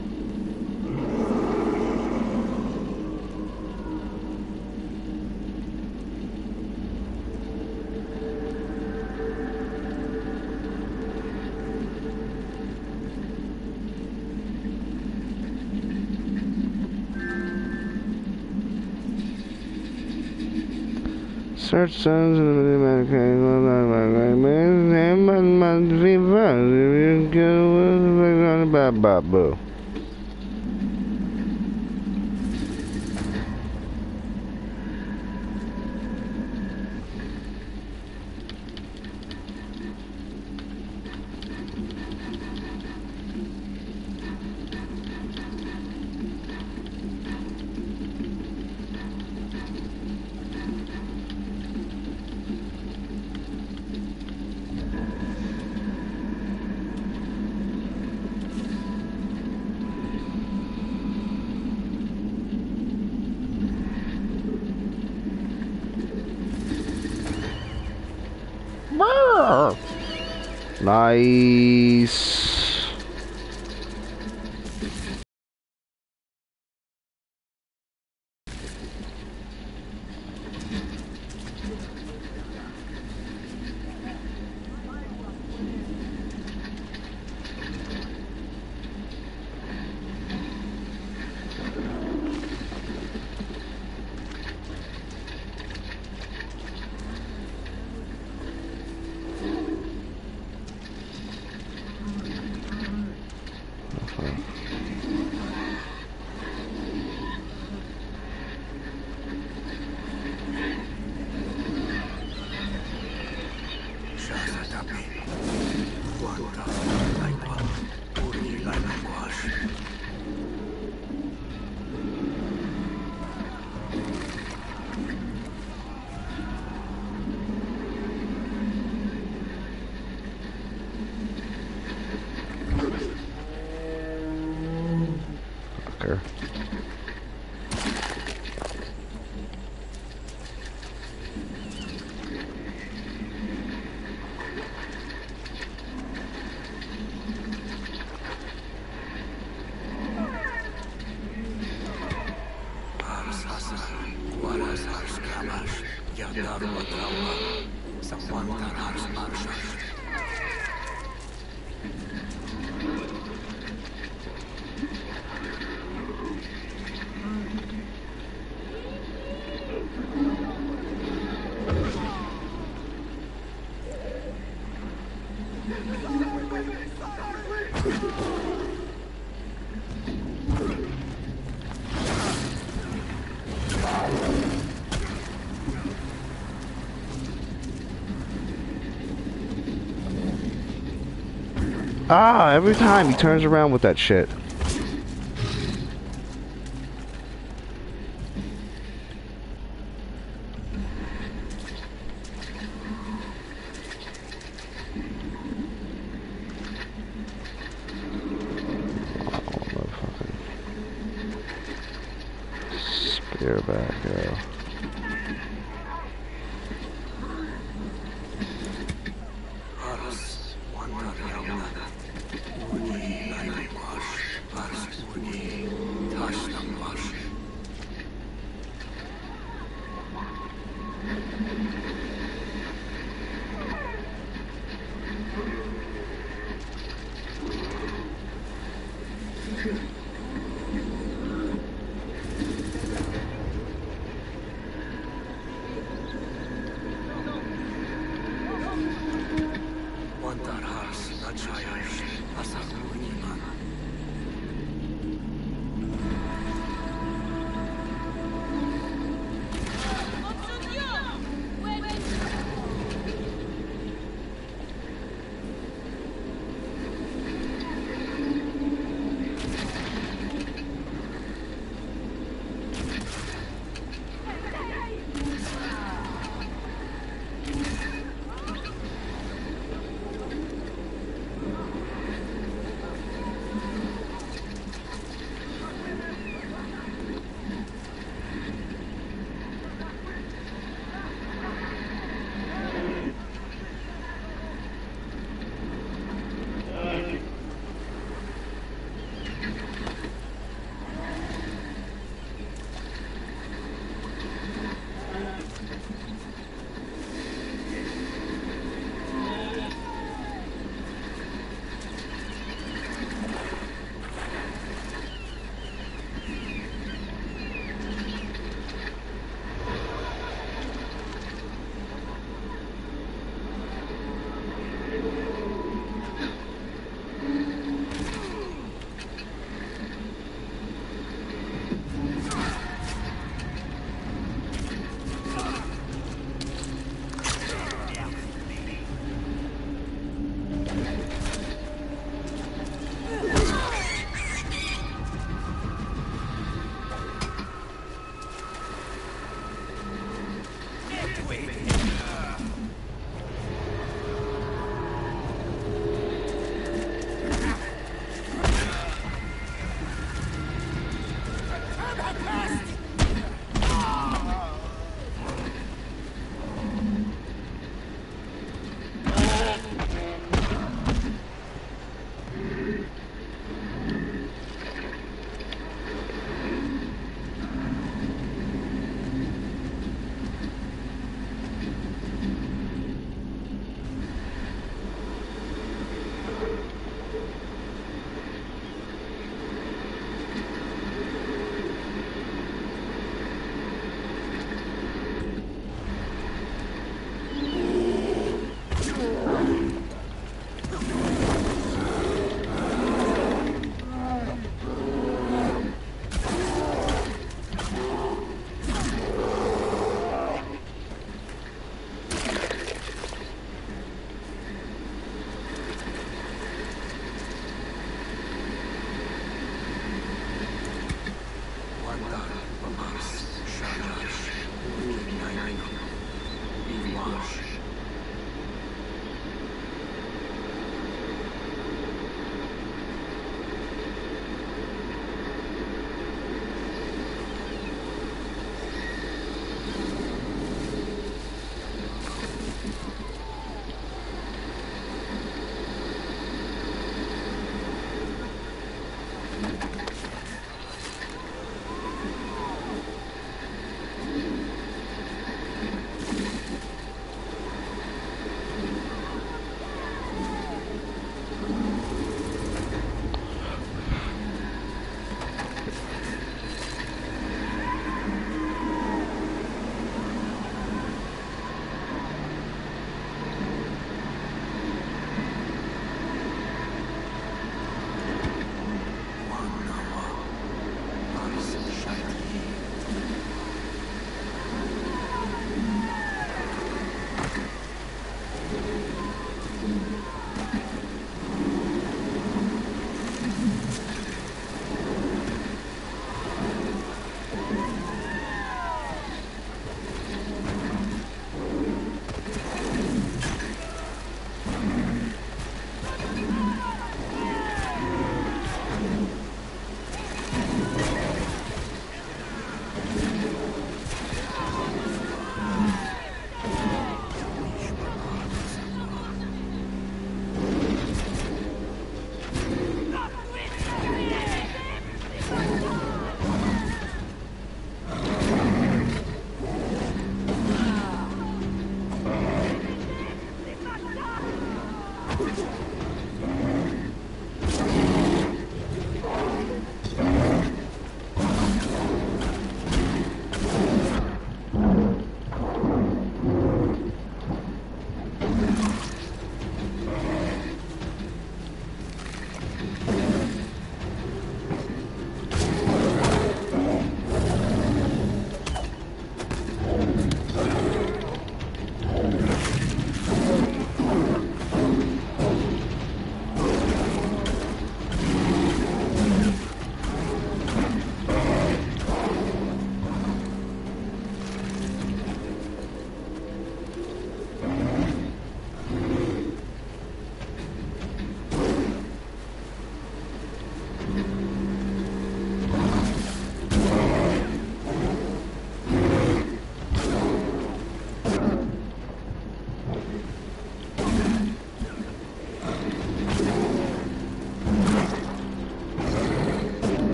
Search sounds of the Medicaid. Nice. Fucker. Ah, every time he turns around with that shit. You're back, yeah. Ars Wandaryauna Uni Naiwash Ars Uni Tashnamwash. Wantar Hars Nachayash Asaruniman.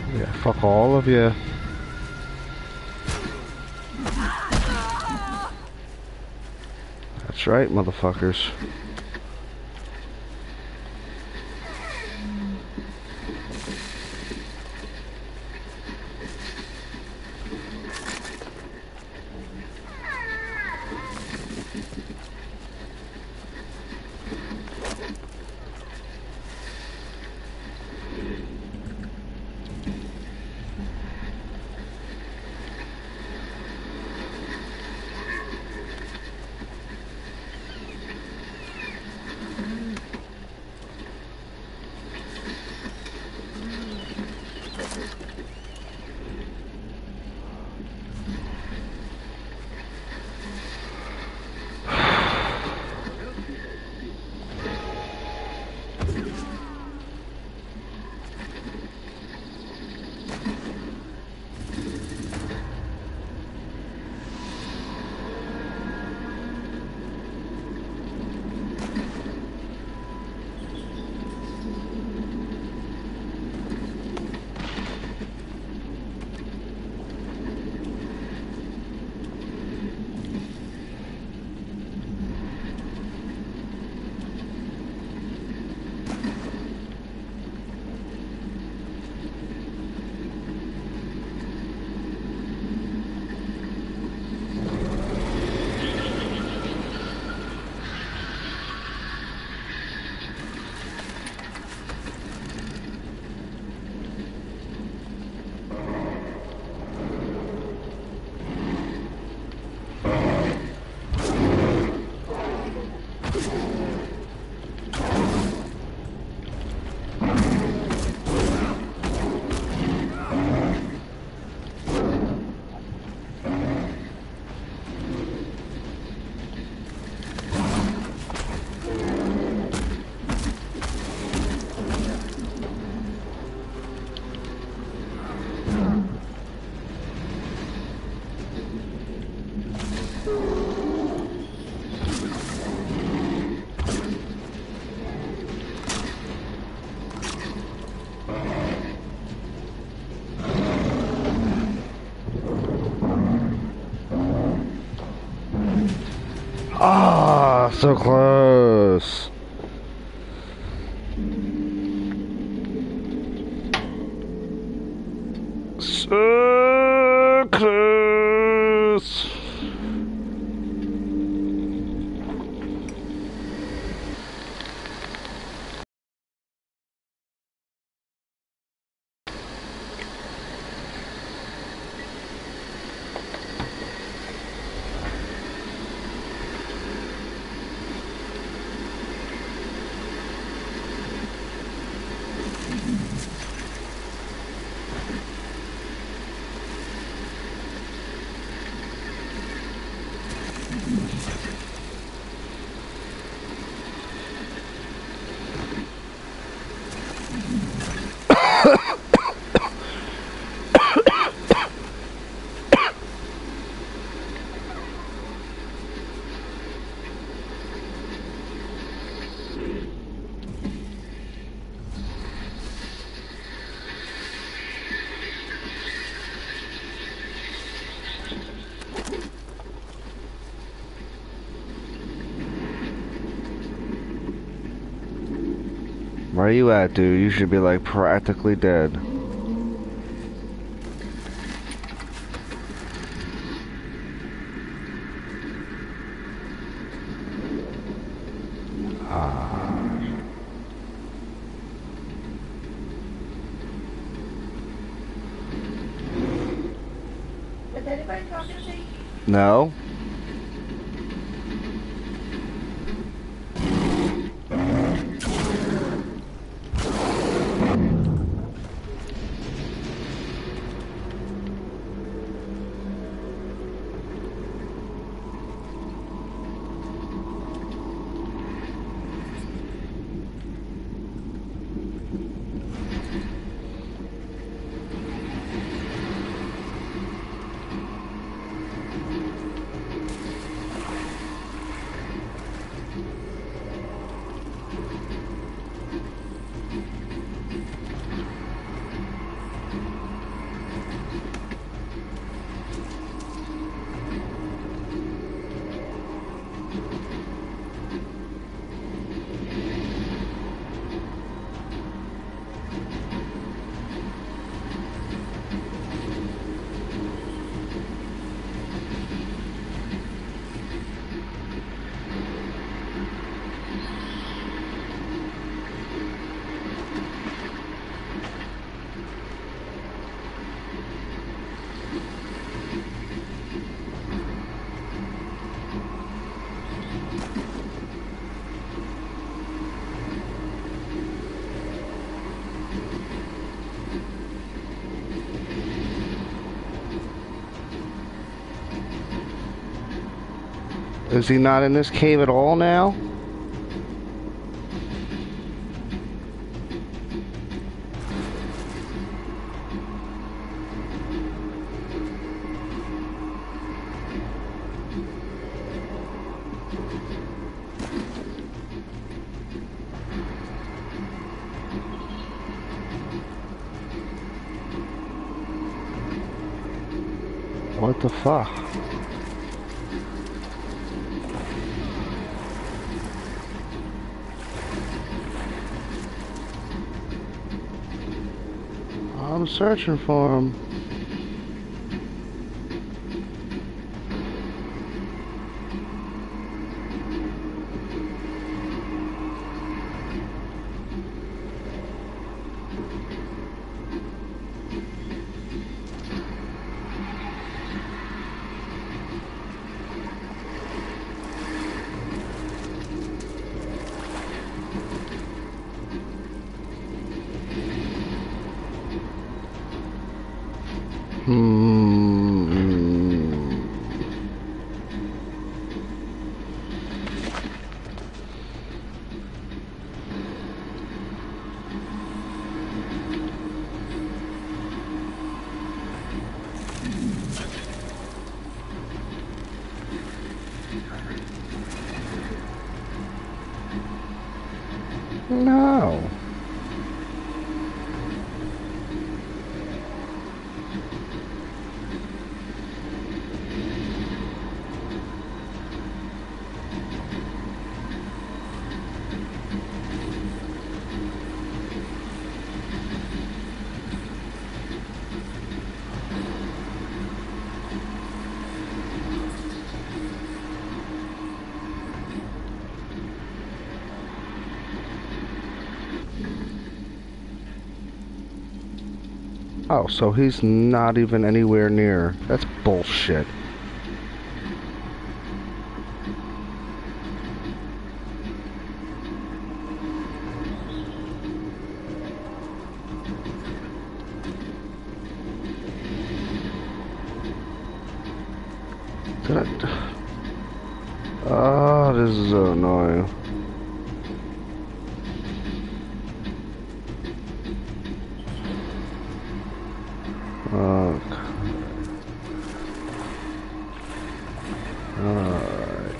Yeah, fuck all of you. That's right, motherfuckers. Ah, so close. So close. Where are you at, dude? You should be like practically dead. Ah. Is anybody talking to me? No? Is he not in this cave at all now? What the fuck? I'm searching for him. Hmm. No. Oh, so he's not even anywhere near. That's bullshit. Did I... Oh, this is so annoying. Okay. Alright.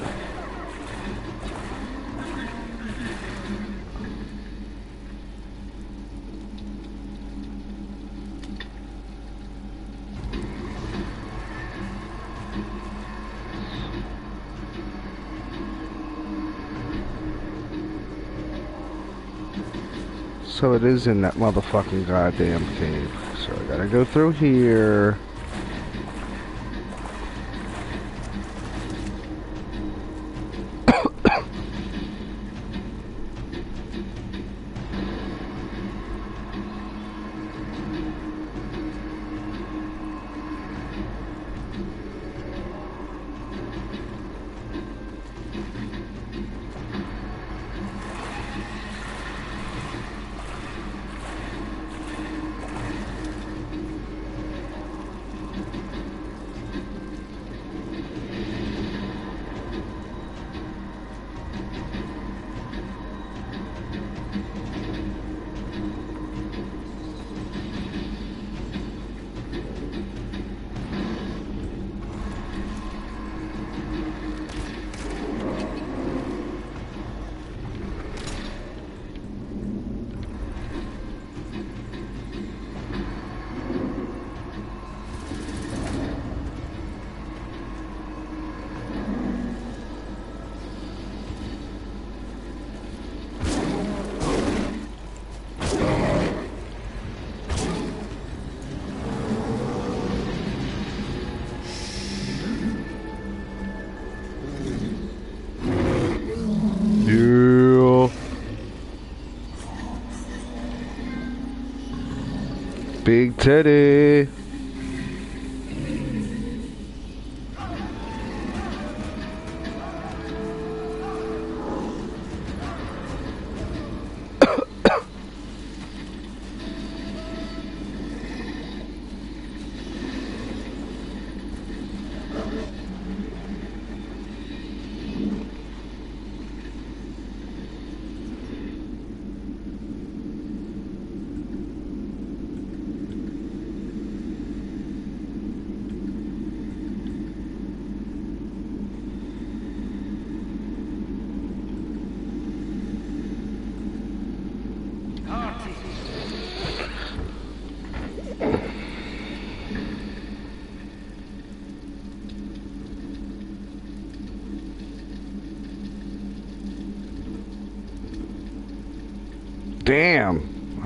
So it is in that motherfucking goddamn cave. So I gotta go through here. Big Teddy.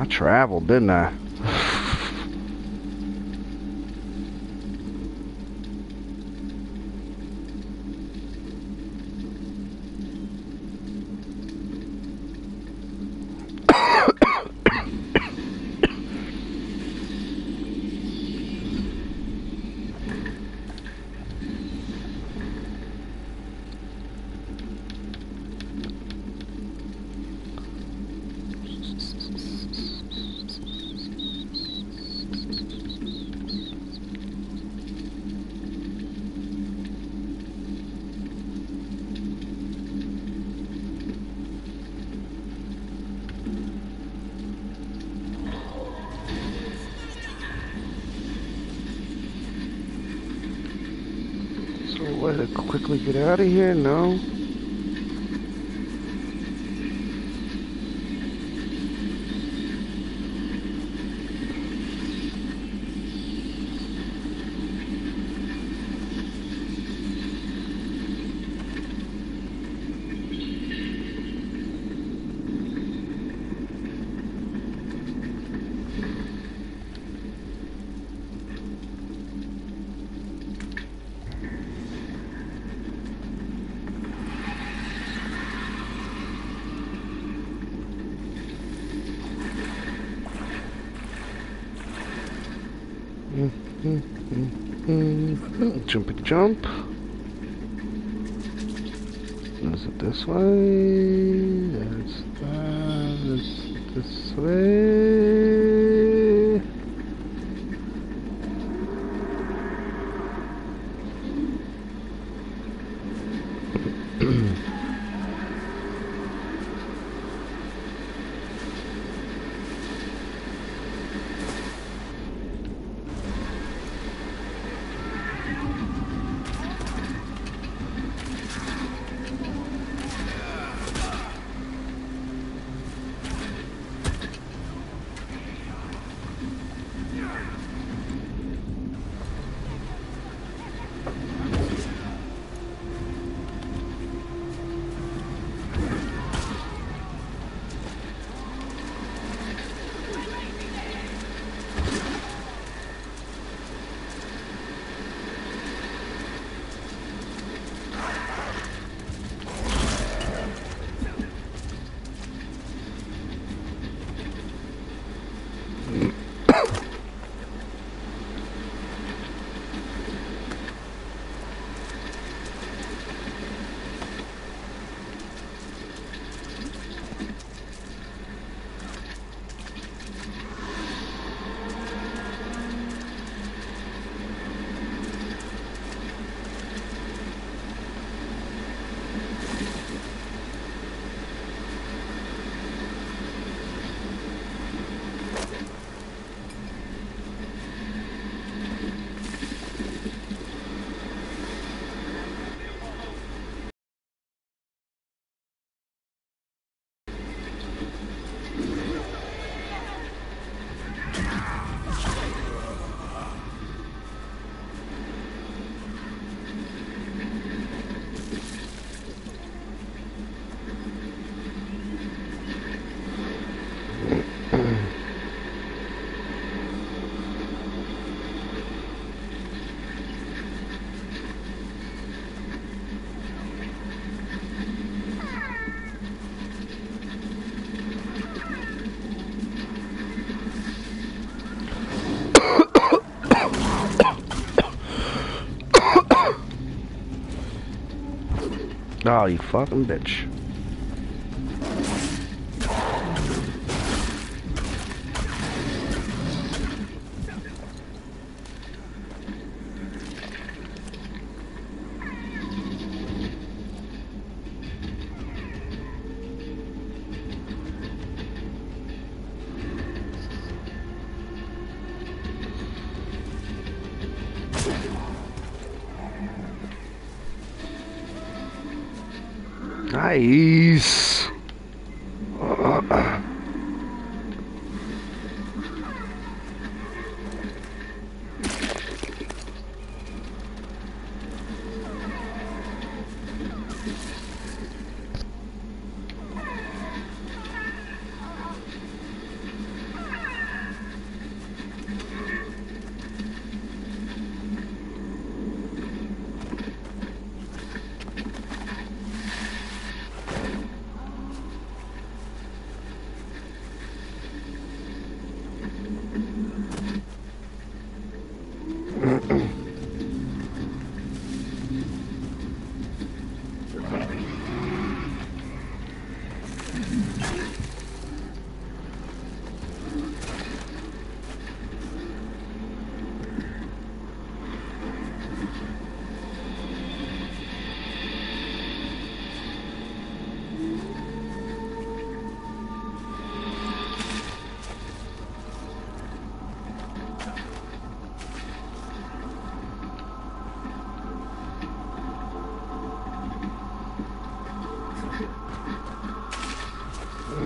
I traveled, didn't I? Way to quickly get out of here? No. Jumpy jump. Is it this way? That's that. It's this way. Oh, you fucking bitch. Nice. Uh,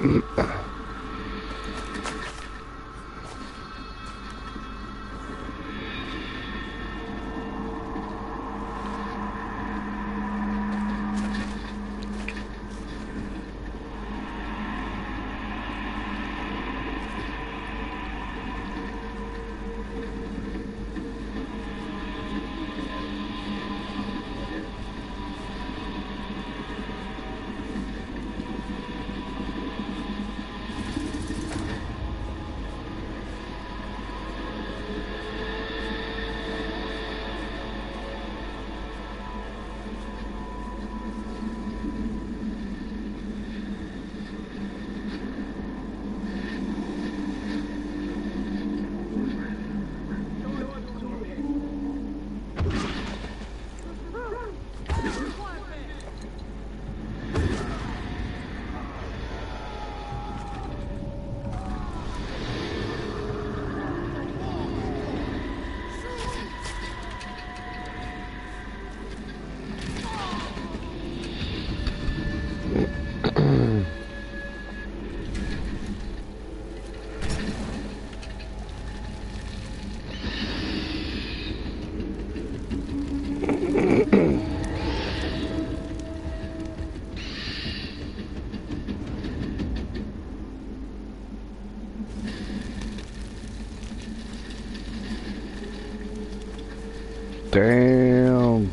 Damn.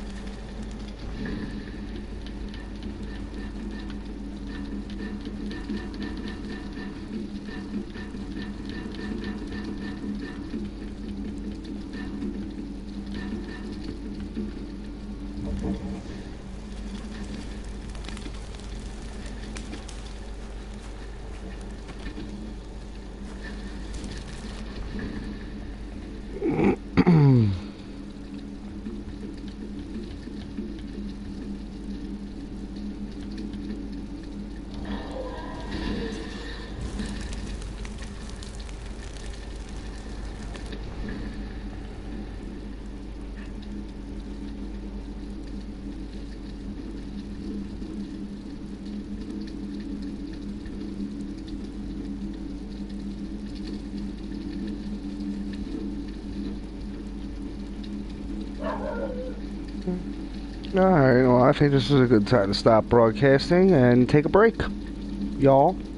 Alright, well, I think this is a good time to stop broadcasting and take a break, y'all.